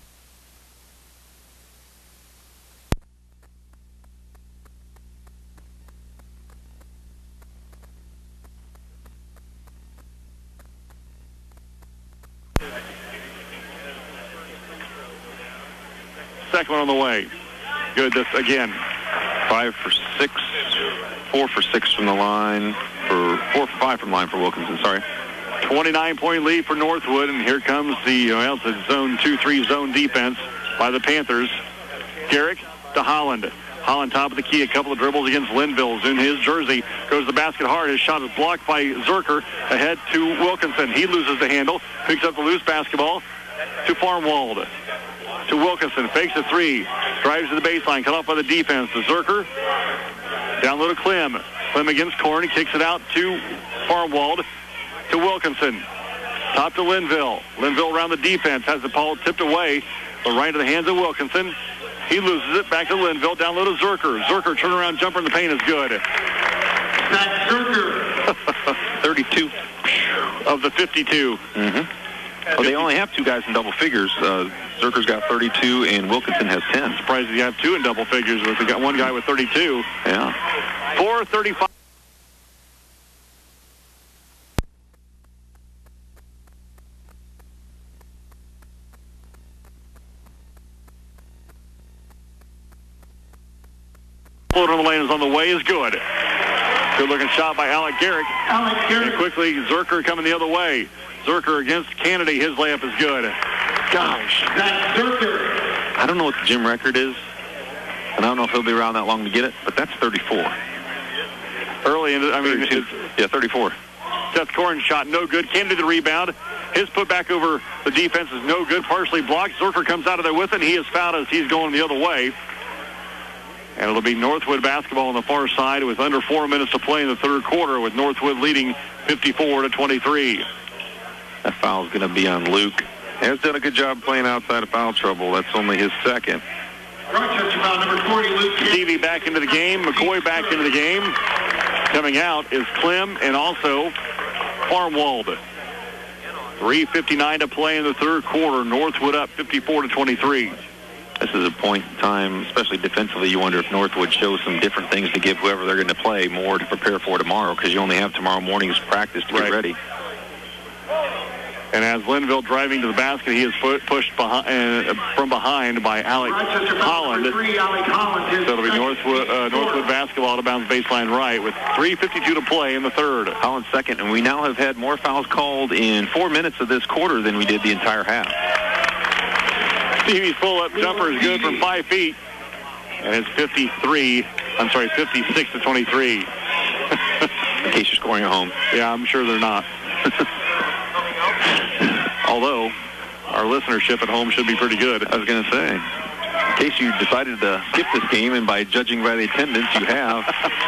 Second one on the way. Good this again. 5 for 6. 4 for 6 from the line. 4 for 5 from the line for Wilkinson. Sorry. 29-point lead for Northwood, and here comes the zone 2-3 zone defense by the Panthers. Garrick to Holland. Holland top of the key, a couple of dribbles against Linville. In his jersey, goes to the basket hard. His shot is blocked by Zerker. Ahead to Wilkinson. He loses the handle, picks up the loose basketball to Farmwald. To Wilkinson, fakes a 3, drives to the baseline, cut off by the defense. To Zerker, down low to Klim. Klim against Corn, kicks it out to Farmwald. To Wilkinson, top to Linville. Linville around the defense, has the ball tipped away, but right into the hands of Wilkinson. He loses it, back to Linville, down low to Zerker. Zerker, turnaround jumper in the paint is good. That's Zerker. 32 of the 52. Mm-hmm. Well, they only have 2 guys in double figures. Zerker's got 32, and Wilkinson has 10. Surprised you have 2 in double figures. They got 1 guy with 32. Yeah. 4:35. Float on the lane is on the way is good. Good-looking shot by Alec Garrick. And quickly, Zerker coming the other way. Zerker against Kennedy. His layup is good. Gosh. That's Zerker. I don't know what the gym record is, and I don't know if he'll be around that long to get it, but that's 34. Early into, 34. Seth Corn shot no good. Kennedy the rebound. His putback over the defense is no good. Partially blocked. Zerker comes out of there with it. He is fouled as he's going the other way. And it'll be Northwood basketball on the far side with under 4 minutes to play in the third quarter, with Northwood leading 54-23. That foul's going to be on Luke. He has done a good job playing outside of foul trouble. That's only his second. Rochester foul number 40, Luke. Stevie back into the game. McCoy back into the game. Coming out is Klim and also Farmwald. 3:59 to play in the third quarter. Northwood up 54-23. This is a point in time, especially defensively, you wonder if Northwood shows some different things to give whoever they're going to play more to prepare for tomorrow, because you only have tomorrow morning's practice to get ready. And as Linville driving to the basket, he is pushed from behind by Alec Holland. So it'll be Northwood basketball out of bounds baseline right with 3:52 to play in the third. Holland second, and we now have had more fouls called in 4 minutes of this quarter than we did the entire half. Stevie's pull-up jumper is good from 5 feet. And it's 56-23. In case you're scoring at home. Yeah, I'm sure they're not. Although, our listenership at home should be pretty good. I was going to say, in case you decided to skip this game, and by judging by the attendance, you have.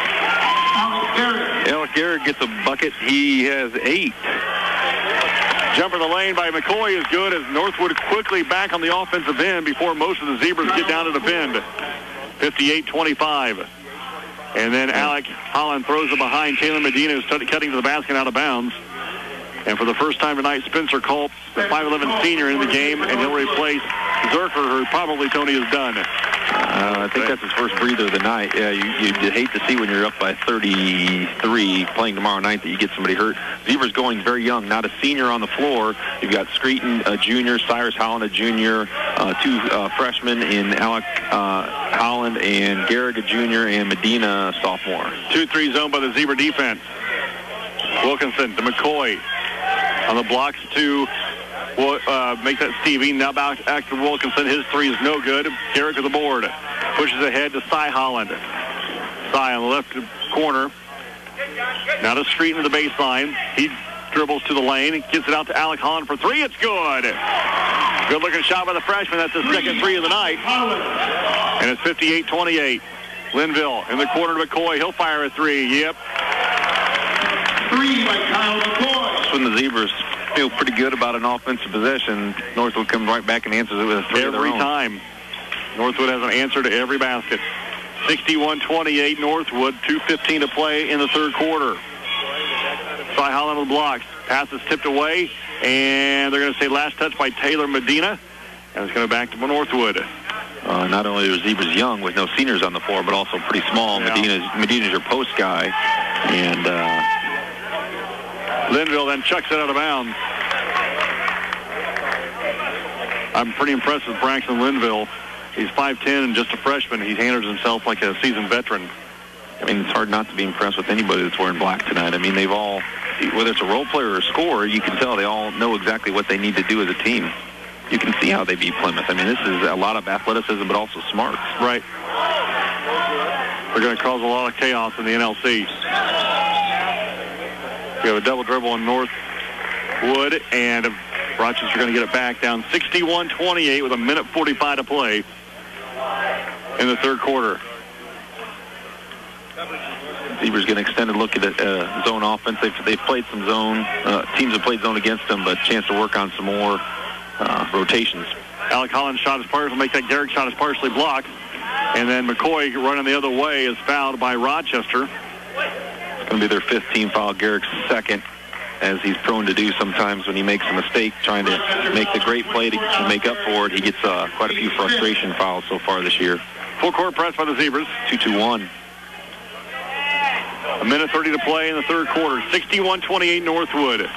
Alec Garrett gets a bucket. He has 8. Jumper in the lane by McCoy is good as Northwood quickly back on the offensive end before most of the Zebras get down to defend. 58-25. And then Alec Holland throws it behind. Taylor Medina is cutting to the basket out of bounds. And for the first time tonight, Spencer Culp, the 5'11 senior, in the game, and he'll replace Zerker, who probably Tony is done. I think that's his first breather of the night. Yeah, you hate to see when you're up by 33 playing tomorrow night that you get somebody hurt. Zebras going very young, not a senior on the floor. You've got Screeton, a junior, Cyrus Holland, a junior, 2 freshmen in Alec Holland and Garrick, a junior, and Medina, a sophomore. 2-3 zone by the Zebra defense. Wilkinson to McCoy. On the blocks to make that Stevie. Now back to Wilkinson. His 3 is no good. Garrick to the board. Pushes ahead to Cy Holland. Cy on the left corner. Now to Street into the baseline. He dribbles to the lane. Gets it out to Alec Holland for 3. It's good. Good looking shot by the freshman. That's his second 3 of the night. And it's 58-28. Linville in the corner to McCoy. He'll fire a three. Yep. 3 by Kyle McCoy. That's when the Zebras feel pretty good about an offensive possession. Northwood comes right back and answers it with a three of their Every own. time. Northwood has an answer to every basket. 61-28 Northwood. 2:15 to play in the third quarter. Cy Holland on the blocks. Pass is tipped away, and they're going to say last touch by Taylor Medina. And it's going to back to Northwood. Not only are Zebras young with no seniors on the floor, but also pretty small. Yeah. Medina's your post guy. And Linville then chucks it out of bounds. I'm pretty impressed with Braxton Linville. He's 5'10" and just a freshman. He handles himself like a seasoned veteran. I mean, it's hard not to be impressed with anybody that's wearing black tonight. I mean, they've all, whether it's a role player or a scorer, you can tell they all know exactly what they need to do as a team. You can see how they beat Plymouth. I mean, this is a lot of athleticism, but also smarts. Right. They're going to cause a lot of chaos in the NLC. We have a double dribble on Northwood, and Rochester going to get it back down 61-28 with 1:45 to play in the third quarter. Zebras get an extended look at zone offense. They've played some zone. Teams have played zone against them, but chance to work on some more rotations. Alec Holland's shot is partial. Make that Garrick shot is partially blocked. And then McCoy running the other way is fouled by Rochester. It's going to be their 5th team foul. Garrick's second, as he's prone to do sometimes when he makes a mistake trying to make the great play to make up for it. He gets quite a few frustration fouls so far this year. Full court press by the Zebras. 2-2-1. 1:30 to play in the third quarter. 61-28 Northwood.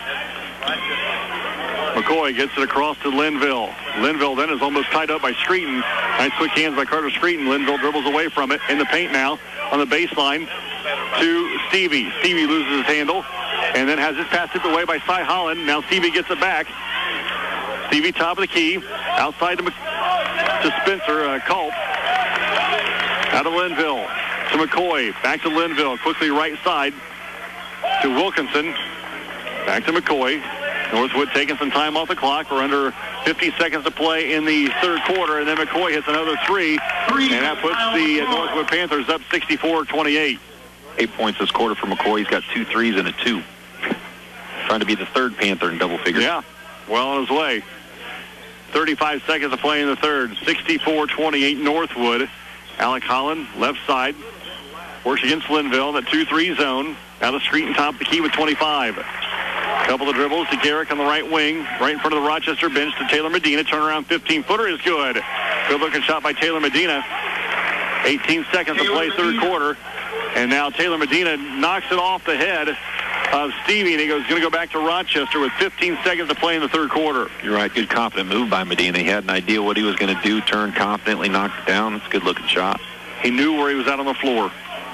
McCoy gets it across to Linville. Linville then is almost tied up by Streeton. Nice quick hands by Carter Streeton. Linville dribbles away from it in the paint now on the baseline to Stevie. Stevie loses his handle and then has his pass tipped away by Cy Holland. Now Stevie gets it back. Stevie top of the key. Outside to Spencer Culp. Out of Linville to McCoy. Back to Linville. Quickly right side to Wilkinson. Back to McCoy. Northwood taking some time off the clock. We're under 50 seconds to play in the third quarter, and then McCoy hits another three, and that puts the Northwood Panthers up 64-28. 8 points this quarter for McCoy. He's got 2 threes and a 2. Trying to be the third Panther in double figures. Yeah, well on his way. 35 seconds to play in the third. 64-28 Northwood. Alec Holland, left side, works against Linville in the 2-3 zone. Out of Street and top of the key with 25. Couple of dribbles to Garrick on the right wing, right in front of the Rochester bench to Taylor Medina. Turnaround 15-footer is good. Good-looking shot by Taylor Medina. 18 seconds to play third quarter. And now Taylor Medina knocks it off the head of Stevie, and he goes going to go back to Rochester with 15 seconds to play in the third quarter. You're right. Good, confident move by Medina. He had an idea what he was going to do, turned confidently, knocked it down. It's a good-looking shot. He knew where he was at on the floor.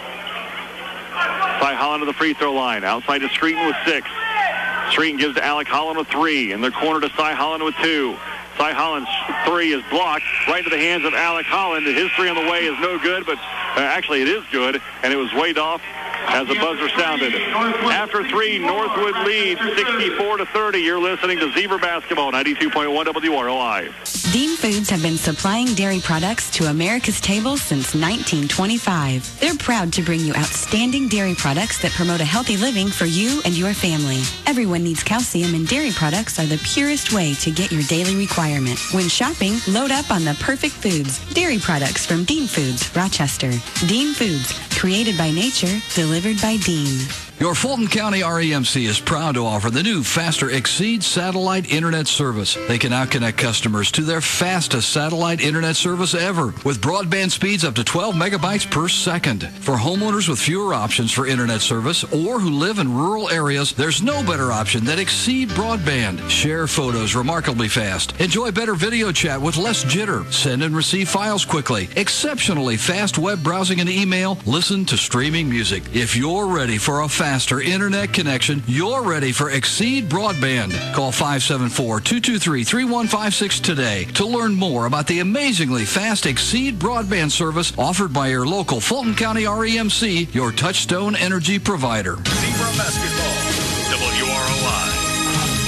Cy Holland to the free throw line. Outside to Streeton with 6. Streeton gives to Alec Holland with 3. In the corner to Cy Holland with 2. Cy Holland's 3 is blocked right into the hands of Alec Holland. His 3 on the way is no good, but actually it is good, and it was waved off as the buzzer sounded. After 3, Northwood leads 64-30. You're listening to Zebra Basketball, 92.1 WROI. Dean Foods have been supplying dairy products to America's table since 1925. They're proud to bring you outstanding dairy products that promote a healthy living for you and your family. Everyone needs calcium, and dairy products are the purest way to get your daily requirement. When shopping, load up on the perfect foods. Dairy products from Dean Foods, Rochester. Dean Foods, created by nature, delivered by Dean. Your Fulton County REMC is proud to offer the new Faster Exceed satellite internet service. They can now connect customers to their fastest satellite internet service ever with broadband speeds up to 12 megabytes per second. For homeowners with fewer options for internet service or who live in rural areas, there's no better option than Exceed Broadband. Share photos remarkably fast. Enjoy better video chat with less jitter. Send and receive files quickly. Exceptionally fast web browsing and email. Listen to streaming music. If you're ready for a faster internet connection, you're ready for Exceed Broadband. Call 574-223-3156 today to learn more about the amazingly fast Exceed Broadband service offered by your local Fulton County REMC, your touchstone energy provider. Zebra Basketball, WROI. Fourth and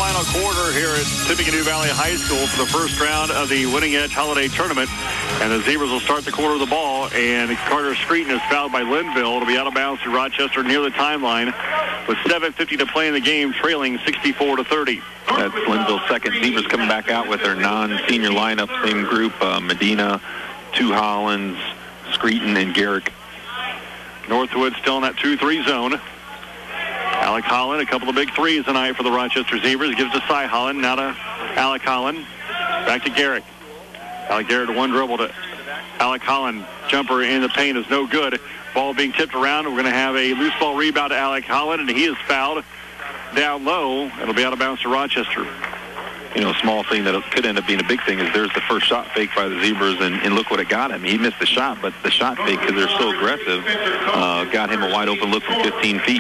final quarter here at Tippecanoe Valley High School for the first round of the Winning Edge Holiday Tournament. And the Zebras will start the quarter of the ball, and Carter Screeton is fouled by Linville. It'll be out of bounds to Rochester near the timeline with 7:50 to play in the game, trailing 64-30. That's Linville's second. Zebras coming back out with their non-senior lineup, same group, Medina, Two Hollins, Screeton, and Garrick. Northwood still in that 2-3 zone. Alec Holland, a couple of big threes tonight for the Rochester Zebras. Gives to Cy Holland, now to Alec Holland. Back to Garrick. Alec Garrett, one dribble to Alec Holland. Jumper in the paint is no good. Ball being tipped around. We're going to have a loose ball rebound to Alec Holland, and he is fouled down low. It'll be out of bounds to Rochester. You know, a small thing that could end up being a big thing is there's the first shot fake by the Zebras, and look what it got him. He missed the shot, but the shot fake, because they're so aggressive, got him a wide open look from 15 feet.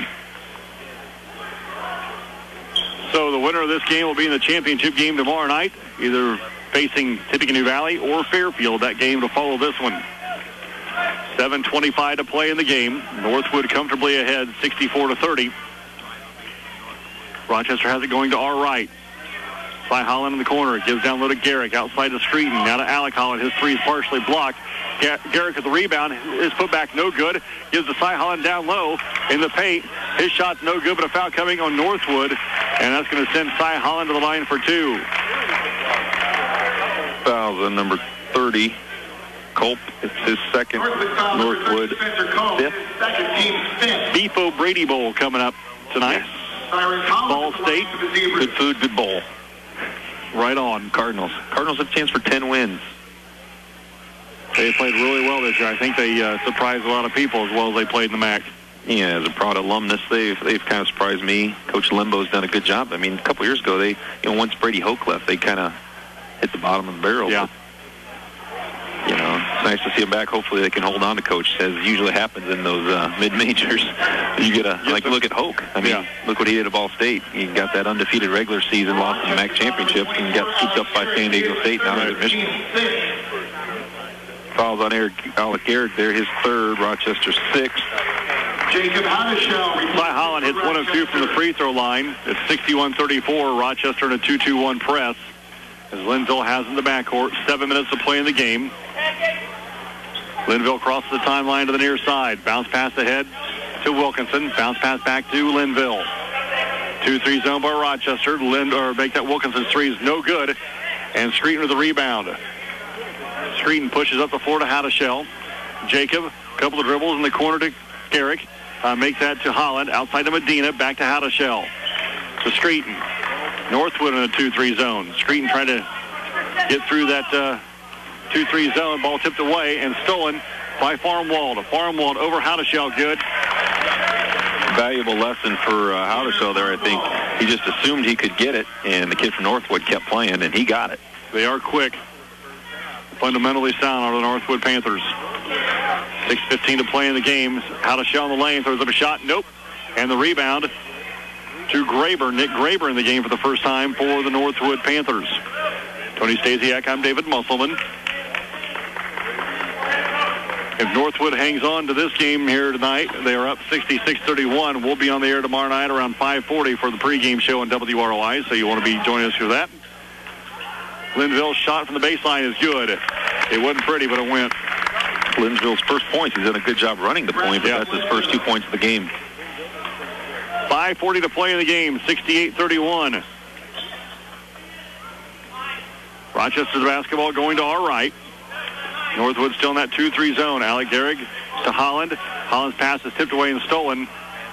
So the winner of this game will be in the championship game tomorrow night, either facing Tippecanoe Valley or Fairfield. That game to follow this one. 7:25 to play in the game. Northwood comfortably ahead, 64-30. Rochester has it going to our right. By Holland in the corner. Gives down low to Garrick. Outside to Screeton. Now to Alec Holland. His three is partially blocked. Garrick with the rebound. His putback no good. Gives to Cy Holland down low in the paint. His shot's no good, but a foul coming on Northwood. And that's going to send Cy Holland to the line for two. Fouls on number 30. Culp, it's his second. Northwood, fifth. Beefo Brady Bowl coming up tonight. Ball State. Good food, good bowl. Right on. Cardinals have a chance for 10 wins. They played really well this year. I think they surprised a lot of people as well as they played in the MAC. Yeah, as a proud alumnus, they've kind of surprised me. Coach Limbo's done a good job. I mean, a couple years ago, once Brady Hoke left, they kind of hit the bottom of the barrel. Yeah. But, it's nice to see them back. Hopefully they can hold on to Coach, as usually happens in those mid-majors. You get look at Hoke. I mean, Look what he did at Ball State. He got that undefeated regular season, lost in the MAC championship, and got scooped up by San Diego State down at Michigan. Fouls on Alec Garrett there, his third, Rochester sixth. Jacob Hadashell. Cy Holland hits 1 of 2 from the free throw line. It's 61-34. Rochester in a 2-2-1 press. As Linville has in the backcourt. 7 minutes to play in the game. Linville crosses the timeline to the near side. Bounce pass ahead to Wilkinson. Bounce pass back to Linville. 2-3 zone by Rochester. Make that Wilkinson's three is no good. And Screeton with the rebound. Screeton pushes up the floor to Hadashell. Jacob, a couple of dribbles in the corner to Garrick. Makes that to Holland. Outside to Medina. Back to Hadashell. To Screeton. Northwood in a 2-3 zone. Screeton trying to get through that 2-3 zone. Ball tipped away and stolen by Farmwald. Farmwald over Hadashell. Good. Valuable lesson for Hadashell there, I think. He just assumed he could get it, and the kid from Northwood kept playing, and he got it. They are quick. Fundamentally sound are the Northwood Panthers. 6:15 to play in the game. Hadashell in the lane. Throws up a shot. Nope. And the rebound to Graber. Nick Graber in the game for the first time for the Northwood Panthers. Tony Stasiak, I'm David Musselman. If Northwood hangs on to this game here tonight, they are up 66-31. We'll be on the air tomorrow night around 5:40 for the pregame show on WROI, so you want to be joining us for that. Linville's shot from the baseline is good. It wasn't pretty, but it went. Linville's first points. He's done a good job running the point, but that's his first 2 points of the game. 5:40 to play in the game, 68-31. Rochester's basketball going to our right. Northwood still in that 2-3 zone. Alec Garrick to Holland. Holland's pass is tipped away and stolen.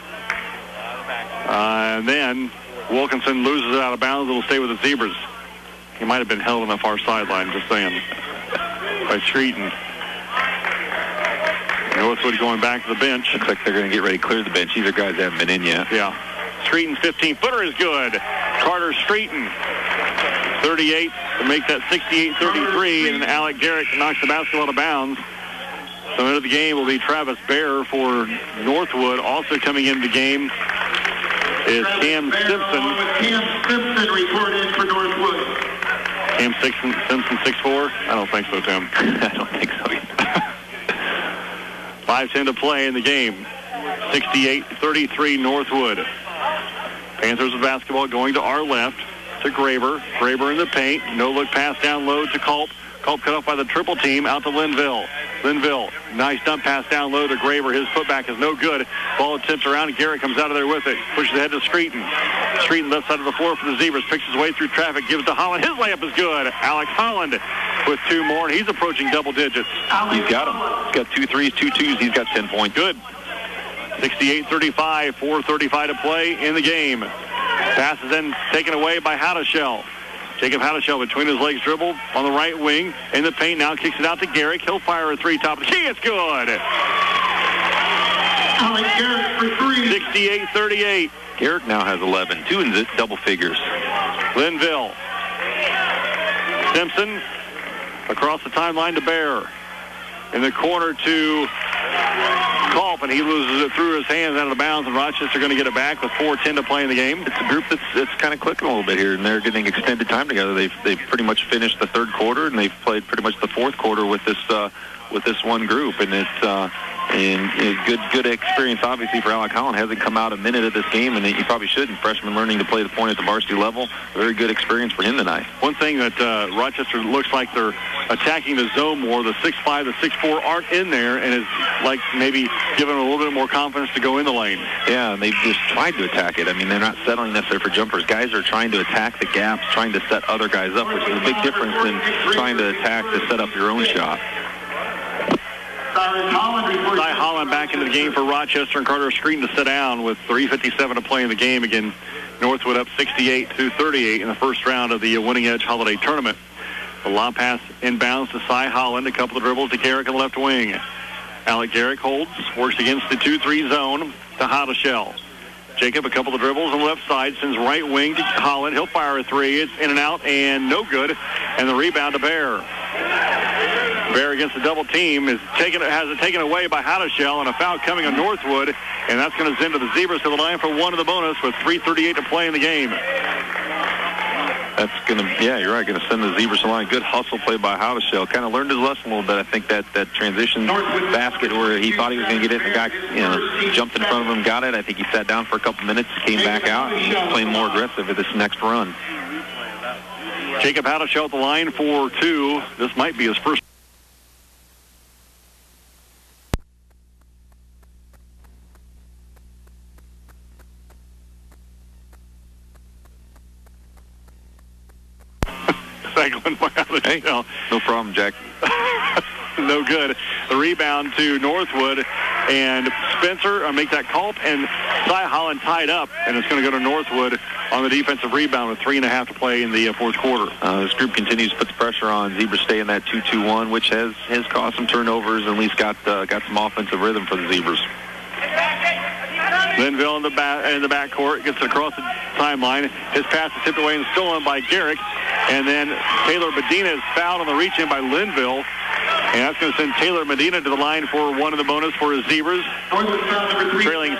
And then Wilkinson loses it out of bounds. It'll stay with the Zebras. He might have been held on the far sideline, just saying, by Screeton. Northwood going back to the bench. Looks like they're going to get ready to clear the bench. These are guys that haven't been in yet. Yeah. Screeton's 15-footer is good. Carter Screeton, 38 to make that 68-33, and Alec Garrick knocks the basketball out of bounds. So into the game will be Travis Bear for Northwood. Also coming into the game is Cam Simpson. Cam Simpson reported for Northwood. Cam Simpson 6'4"? I don't think so, Tim. I don't think so either. 5:10 to play in the game. 68-33 Northwood. Panthers with basketball going to our left. to Graber. Graber in the paint. No-look pass down low to Culp. Culp cut off by the triple team out to Linville. Linville, nice dump pass down low to Graber. His putback is no good. Ball tips around, and Garrett comes out of there with it. Pushes ahead to Streeton. Streeton left side of the floor for the Zebras. Picks his way through traffic, gives to Holland. His layup is good. Alex Holland with 2 more, and he's approaching double digits. He's got him. He's got 2 threes, 2 twos. He's got 10 points. Good. 68-35, 4:35 to play in the game. Pass is then taken away by Hadashell. Jacob Hadashell between his legs dribble on the right wing in the paint. Now kicks it out to Garrick. He'll fire a 3 top of the key. It's good. Alex Garrick for 3. 68-38. Garrick now has 11, 2 in double figures. Linville. Simpson across the timeline to Bear. In the corner to Culp, and he loses it through his hands out of the bounds, and Rochester going to get it back with 4:10 to play in the game. It's a group that's kind of clicking a little bit here, and they're getting extended time together. They've pretty much finished the third quarter, and they've played pretty much the fourth quarter with this one group, and it's good experience, obviously, for Alec Holland. Hasn't come out a minute of this game, and he probably shouldn't. Freshman learning to play the point at the varsity level. Very good experience for him tonight. One thing that Rochester looks like they're attacking the zone more. The 6'5", the 6'4" aren't in there, and it's like maybe giving them a little bit more confidence to go in the lane. Yeah, and they've just tried to attack it. I mean, they're not settling necessarily for jumpers. Guys are trying to attack the gaps, trying to set other guys up, which is a big difference than trying to attack to set up your own shot. Cy Holland back into the game for Rochester, and Carter Streeton to sit down with 3:57 to play in the game. Again, Northwood up 68-38 in the first round of the Winning Edge Holiday Tournament. The lob pass inbounds to Cy Holland. A couple of dribbles to Garrick on the left wing. Alec Garrick holds, works against the 2-3 zone to Hadashell. Jacob, a couple of dribbles on the left side, sends right wing to Holland. He'll fire a 3. It's in and out and no good. And the rebound to Bear. Bear against the double team has it taken away by Hadashell, and a foul coming on Northwood, and that's going to send the Zebras to the line for 1 of the bonus with 3:38 to play in the game. That's going to, yeah, you're right, going to send the Zebras to the line. Good hustle play by Hadashell. Kind of learned his lesson a little bit. I think that transition basket where he thought he was going to get it, and the guy jumped in front of him, got it. I think he sat down for a couple minutes, came back out, and he's playing more aggressive at this next run. Jacob Hadashell at the line for 2. This might be his first. Hey, no problem, Jack. No good. The rebound to Northwood, and Spencer make that Culp, and Cy Holland tied up, and it's going to go to Northwood on the defensive rebound with 3.5 to play in the fourth quarter. This group continues to put the pressure on. Zebras stay in that 2-2-1, which has caused some turnovers and at least got some offensive rhythm for the Zebras. Linville in the backcourt gets across the timeline. His pass is tipped away and stolen by Garrick. And then Taylor Medina is fouled on the reach-in by Linville. And that's going to send Taylor Medina to the line for 1 of the bonus for his Zebras, trailing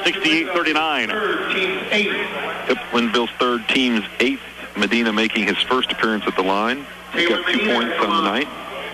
68-39. Linville's third, team's 8th. Medina making his first appearance at the line. He's got 2 points on the night.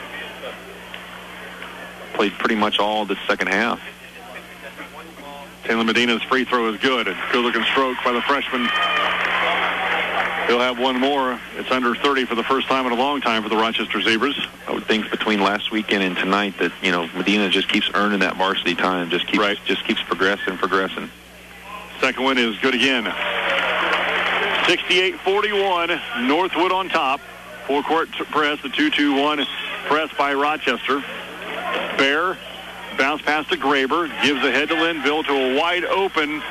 Played pretty much all this second half. Taylor Medina's free throw is good. Good-looking stroke by the freshman. He'll have 1 more. It's under 30 for the first time in a long time for the Rochester Zebras. I would think between last weekend and tonight that, Medina just keeps earning that varsity time, just keeps progressing. Second one is good again. 68-41, Northwood on top. Full court press, the 2-2-1 press by Rochester. Bear, bounce pass to Graber, gives ahead to Linville to a wide open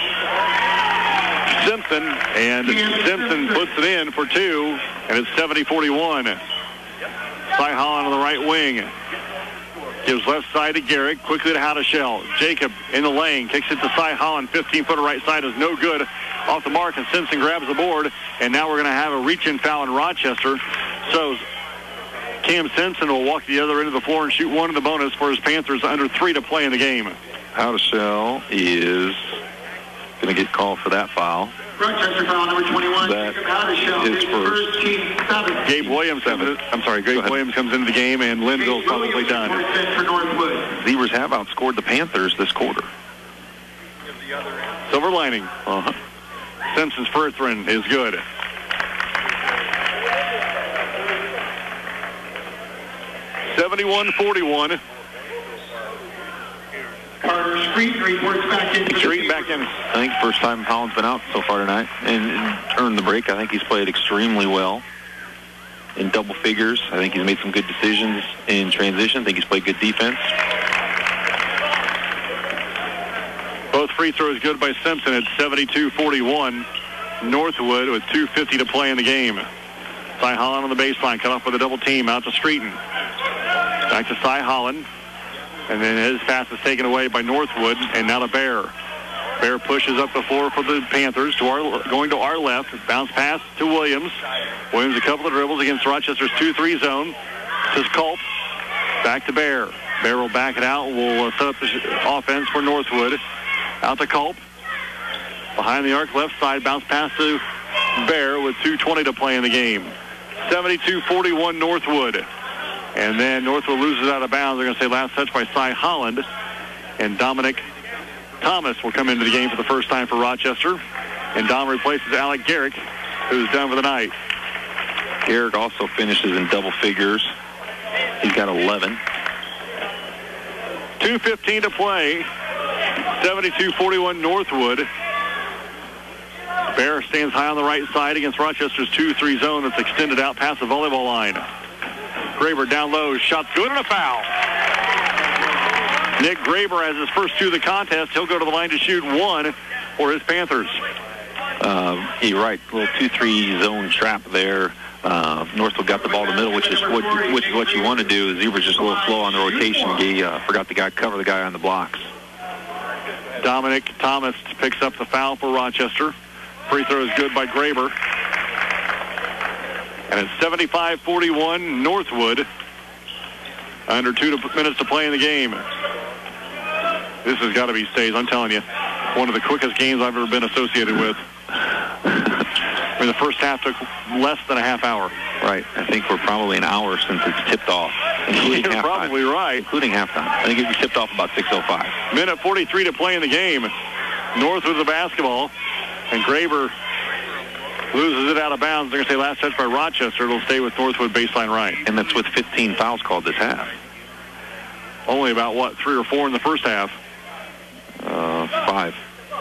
Simpson, and Simpson puts it in for 2, and it's 70-41. Cy Holland on the right wing. Gives left side to Garrick, quickly to Hadashell. Jacob in the lane, kicks it to Cy Holland. 15-footer right side is no good. Off the mark, and Simpson grabs the board, and now we're going to have a reach-in foul in Rochester. So Cam Simpson will walk to the other end of the floor and shoot 1 of the bonus for his Panthers, under 3 to play in the game. Hadashell is going to get called for that foul. Rochester foul number 21. That is first. Gabe Williams comes into the game, and Linville's probably done. Zebras have outscored the Panthers this quarter. Silver lining. Simpson's first run is good. 71-41. Carter Street reports back in. Street back in. I think first time Holland's been out so far tonight and earned the break. I think he's played extremely well in double figures. I think he's made some good decisions in transition. I think he's played good defense. Both free throws good by Simpson at 72-41. Northwood with 2:50 to play in the game. Cy Holland on the baseline, cut off with a double team out to Streeton. Back to Cy Holland. And then his pass is taken away by Northwood, and now to Bear. Bear pushes up the floor for the Panthers, going to our left. Bounce pass to Williams. Williams a couple of dribbles against Rochester's 2-3 zone. To Culp. Back to Bear. Bear will back it out. Will set up the offense for Northwood. Out to Culp. Behind the arc, left side. Bounce pass to Bear with 2:20 to play in the game. 72-41 Northwood. And then Northwood loses out of bounds. They're going to say last touch by Cy Holland. And Dominic Thomas will come into the game for the first time for Rochester. And Dom replaces Alec Garrick, who's done for the night. Garrick also finishes in double figures. He's got 11. 2:15 to play. 72-41 Northwood. Bear stands high on the right side against Rochester's 2-3 zone that's extended out past the volleyball line. Graber down low, shot's good and a foul. Nick Graber has his first two of the contest. He'll go to the line to shoot one for his Panthers. You're right, a little 2-3 zone trap there. Northwood got the ball in the middle, which is what you want to do. Zebra's just a little slow on the rotation. He forgot to cover the guy on the blocks. Dominic Thomas picks up the foul for Rochester. Free throw is good by Graber. And it's 75-41 Northwood. Under 2 minutes to play in the game. This has got to be Stays. I'm telling you, one of the quickest games I've ever been associated with. I mean, the first half took less than a half hour. Right. I think we're probably an hour since it's tipped off. You're probably right. Including halftime. I think it was tipped off about 6:05. Minute 43 to play in the game. Northwood with the basketball. And Graber loses it out of bounds. They're going to say last touch by Rochester. It'll stay with Northwood baseline right. And that's with 15 fouls called this half. Only about, 3 or 4 in the first half? 5.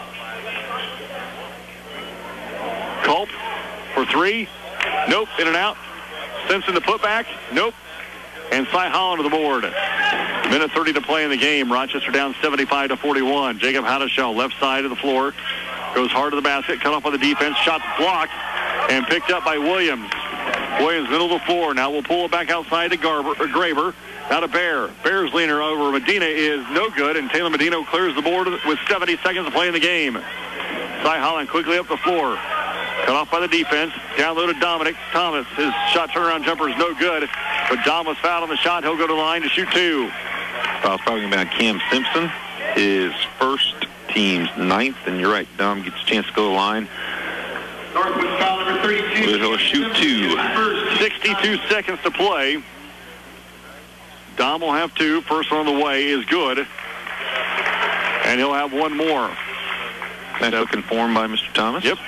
Culp for 3. Nope. In and out. Simpson to put back. Nope. And Cy Holland to the board. Minute 30 to play in the game. Rochester down 75-41. Jacob Hadashaw left side of the floor. Goes hard to the basket. Cut off by the defense. Shot blocked. And picked up by Williams. Williams middle of the floor. Now we'll pull it back outside to Graber. Now to Bear. Bear's leaner over Medina is no good. And Taylor Medina clears the board with 70 seconds to play in the game. Cy Holland quickly up the floor. Cut off by the defense. Down low to Dominic Thomas. His shot turnaround jumper is no good. But Dom was fouled on the shot. He'll go to the line to shoot 2. Foul's probably going to be on Cam Simpson. His first, team's 9th. And you're right, Dom gets a chance to go to the line. Northwood foul number 32. He'll shoot 2. 62 seconds to play. Dom will have 2. First one on the way is good. And he'll have one more. That's looking form by Mr. Thomas. Yep.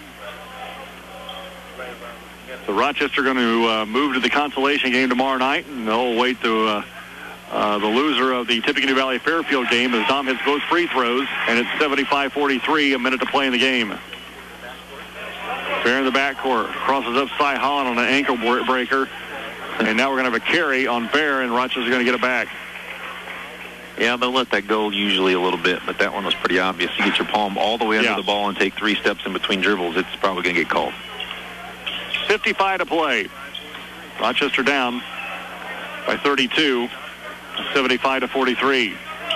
So Rochester going to move to the consolation game tomorrow night, and they'll wait to the loser of the Tippecanoe Valley Fairfield game as Dom hits both free throws, and it's 75-43, a minute to play in the game. Bear in the backcourt, crosses up Cy Holland on an ankle breaker, and now we're going to have a carry on Bear, and Rochester's going to get it back. Yeah, they'll let that go usually a little bit, but that one was pretty obvious. You get your palm all the way under the ball and take 3 steps in between dribbles, it's probably going to get called. 55 to play. Rochester down by 32, 75-43.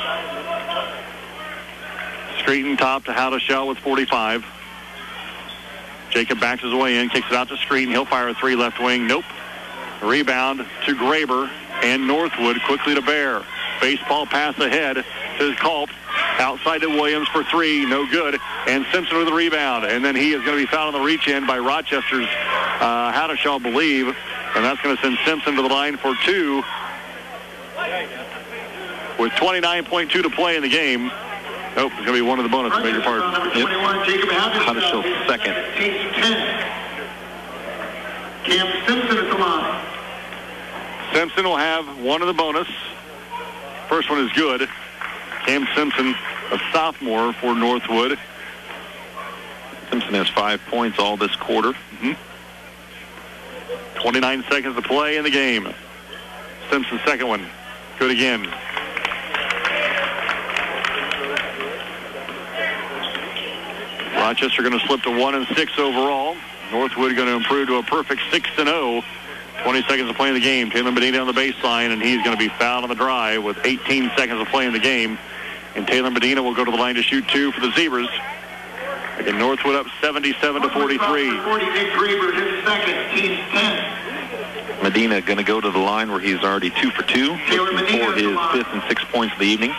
Streeton top to Hadashaw with 45. Jacob backs his way in, kicks it out to Streeton. He'll fire a 3 left wing. Nope. Rebound to Graber and Northwood quickly to Bear. Baseball pass ahead to Culp. Outside to Williams for 3. No good. And Simpson with the rebound. And then he is going to be fouled on the reach in by Rochester's Hadashaw, I believe. And that's going to send Simpson to the line for 2. With 29.2 to play in the game. Nope, it's going to be one of the bonus. Beg your pardon. Yep. Hadashaw's second. Cam Simpson at the line. Simpson will have one of the bonus. First one is good. Cam Simpson, a sophomore for Northwood. Simpson has 5 points all this quarter. 29 seconds to play in the game. Simpson's second one. Good again. Rochester going to slip to 1-6 overall. Northwood going to improve to a perfect 6-0. 20 seconds to play in the game. Taylor Medina on the baseline, and he's going to be fouled on the drive with 18 seconds to play in the game. And Taylor Medina will go to the line to shoot 2 for the Zebras. Again, Northwood up 77-43. 46 Reavers in second, team 10. Medina going to go to the line where he's already 2 for 2, looking for his 5th and 6th points of the evening.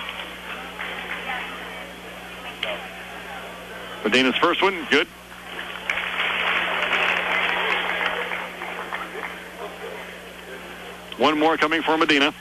Medina's first one, good. One more coming for Medina.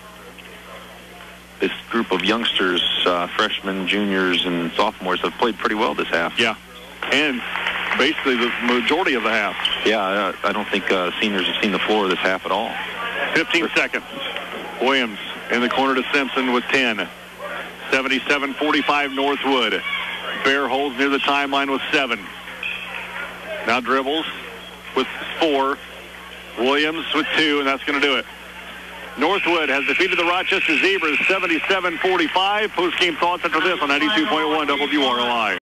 This group of youngsters, freshmen, juniors, and sophomores have played pretty well this half. Yeah, and basically the majority of the half. Yeah, I don't think seniors have seen the floor this half at all. 15 seconds. Williams in the corner to Simpson with 10. 77-45 Northwood. Bear holds near the timeline with 7. Now dribbles with 4. Williams with 2, and that's going to do it. Northwood has defeated the Rochester Zebras 77-45. Post-game thoughts after this on 92.1 WROI.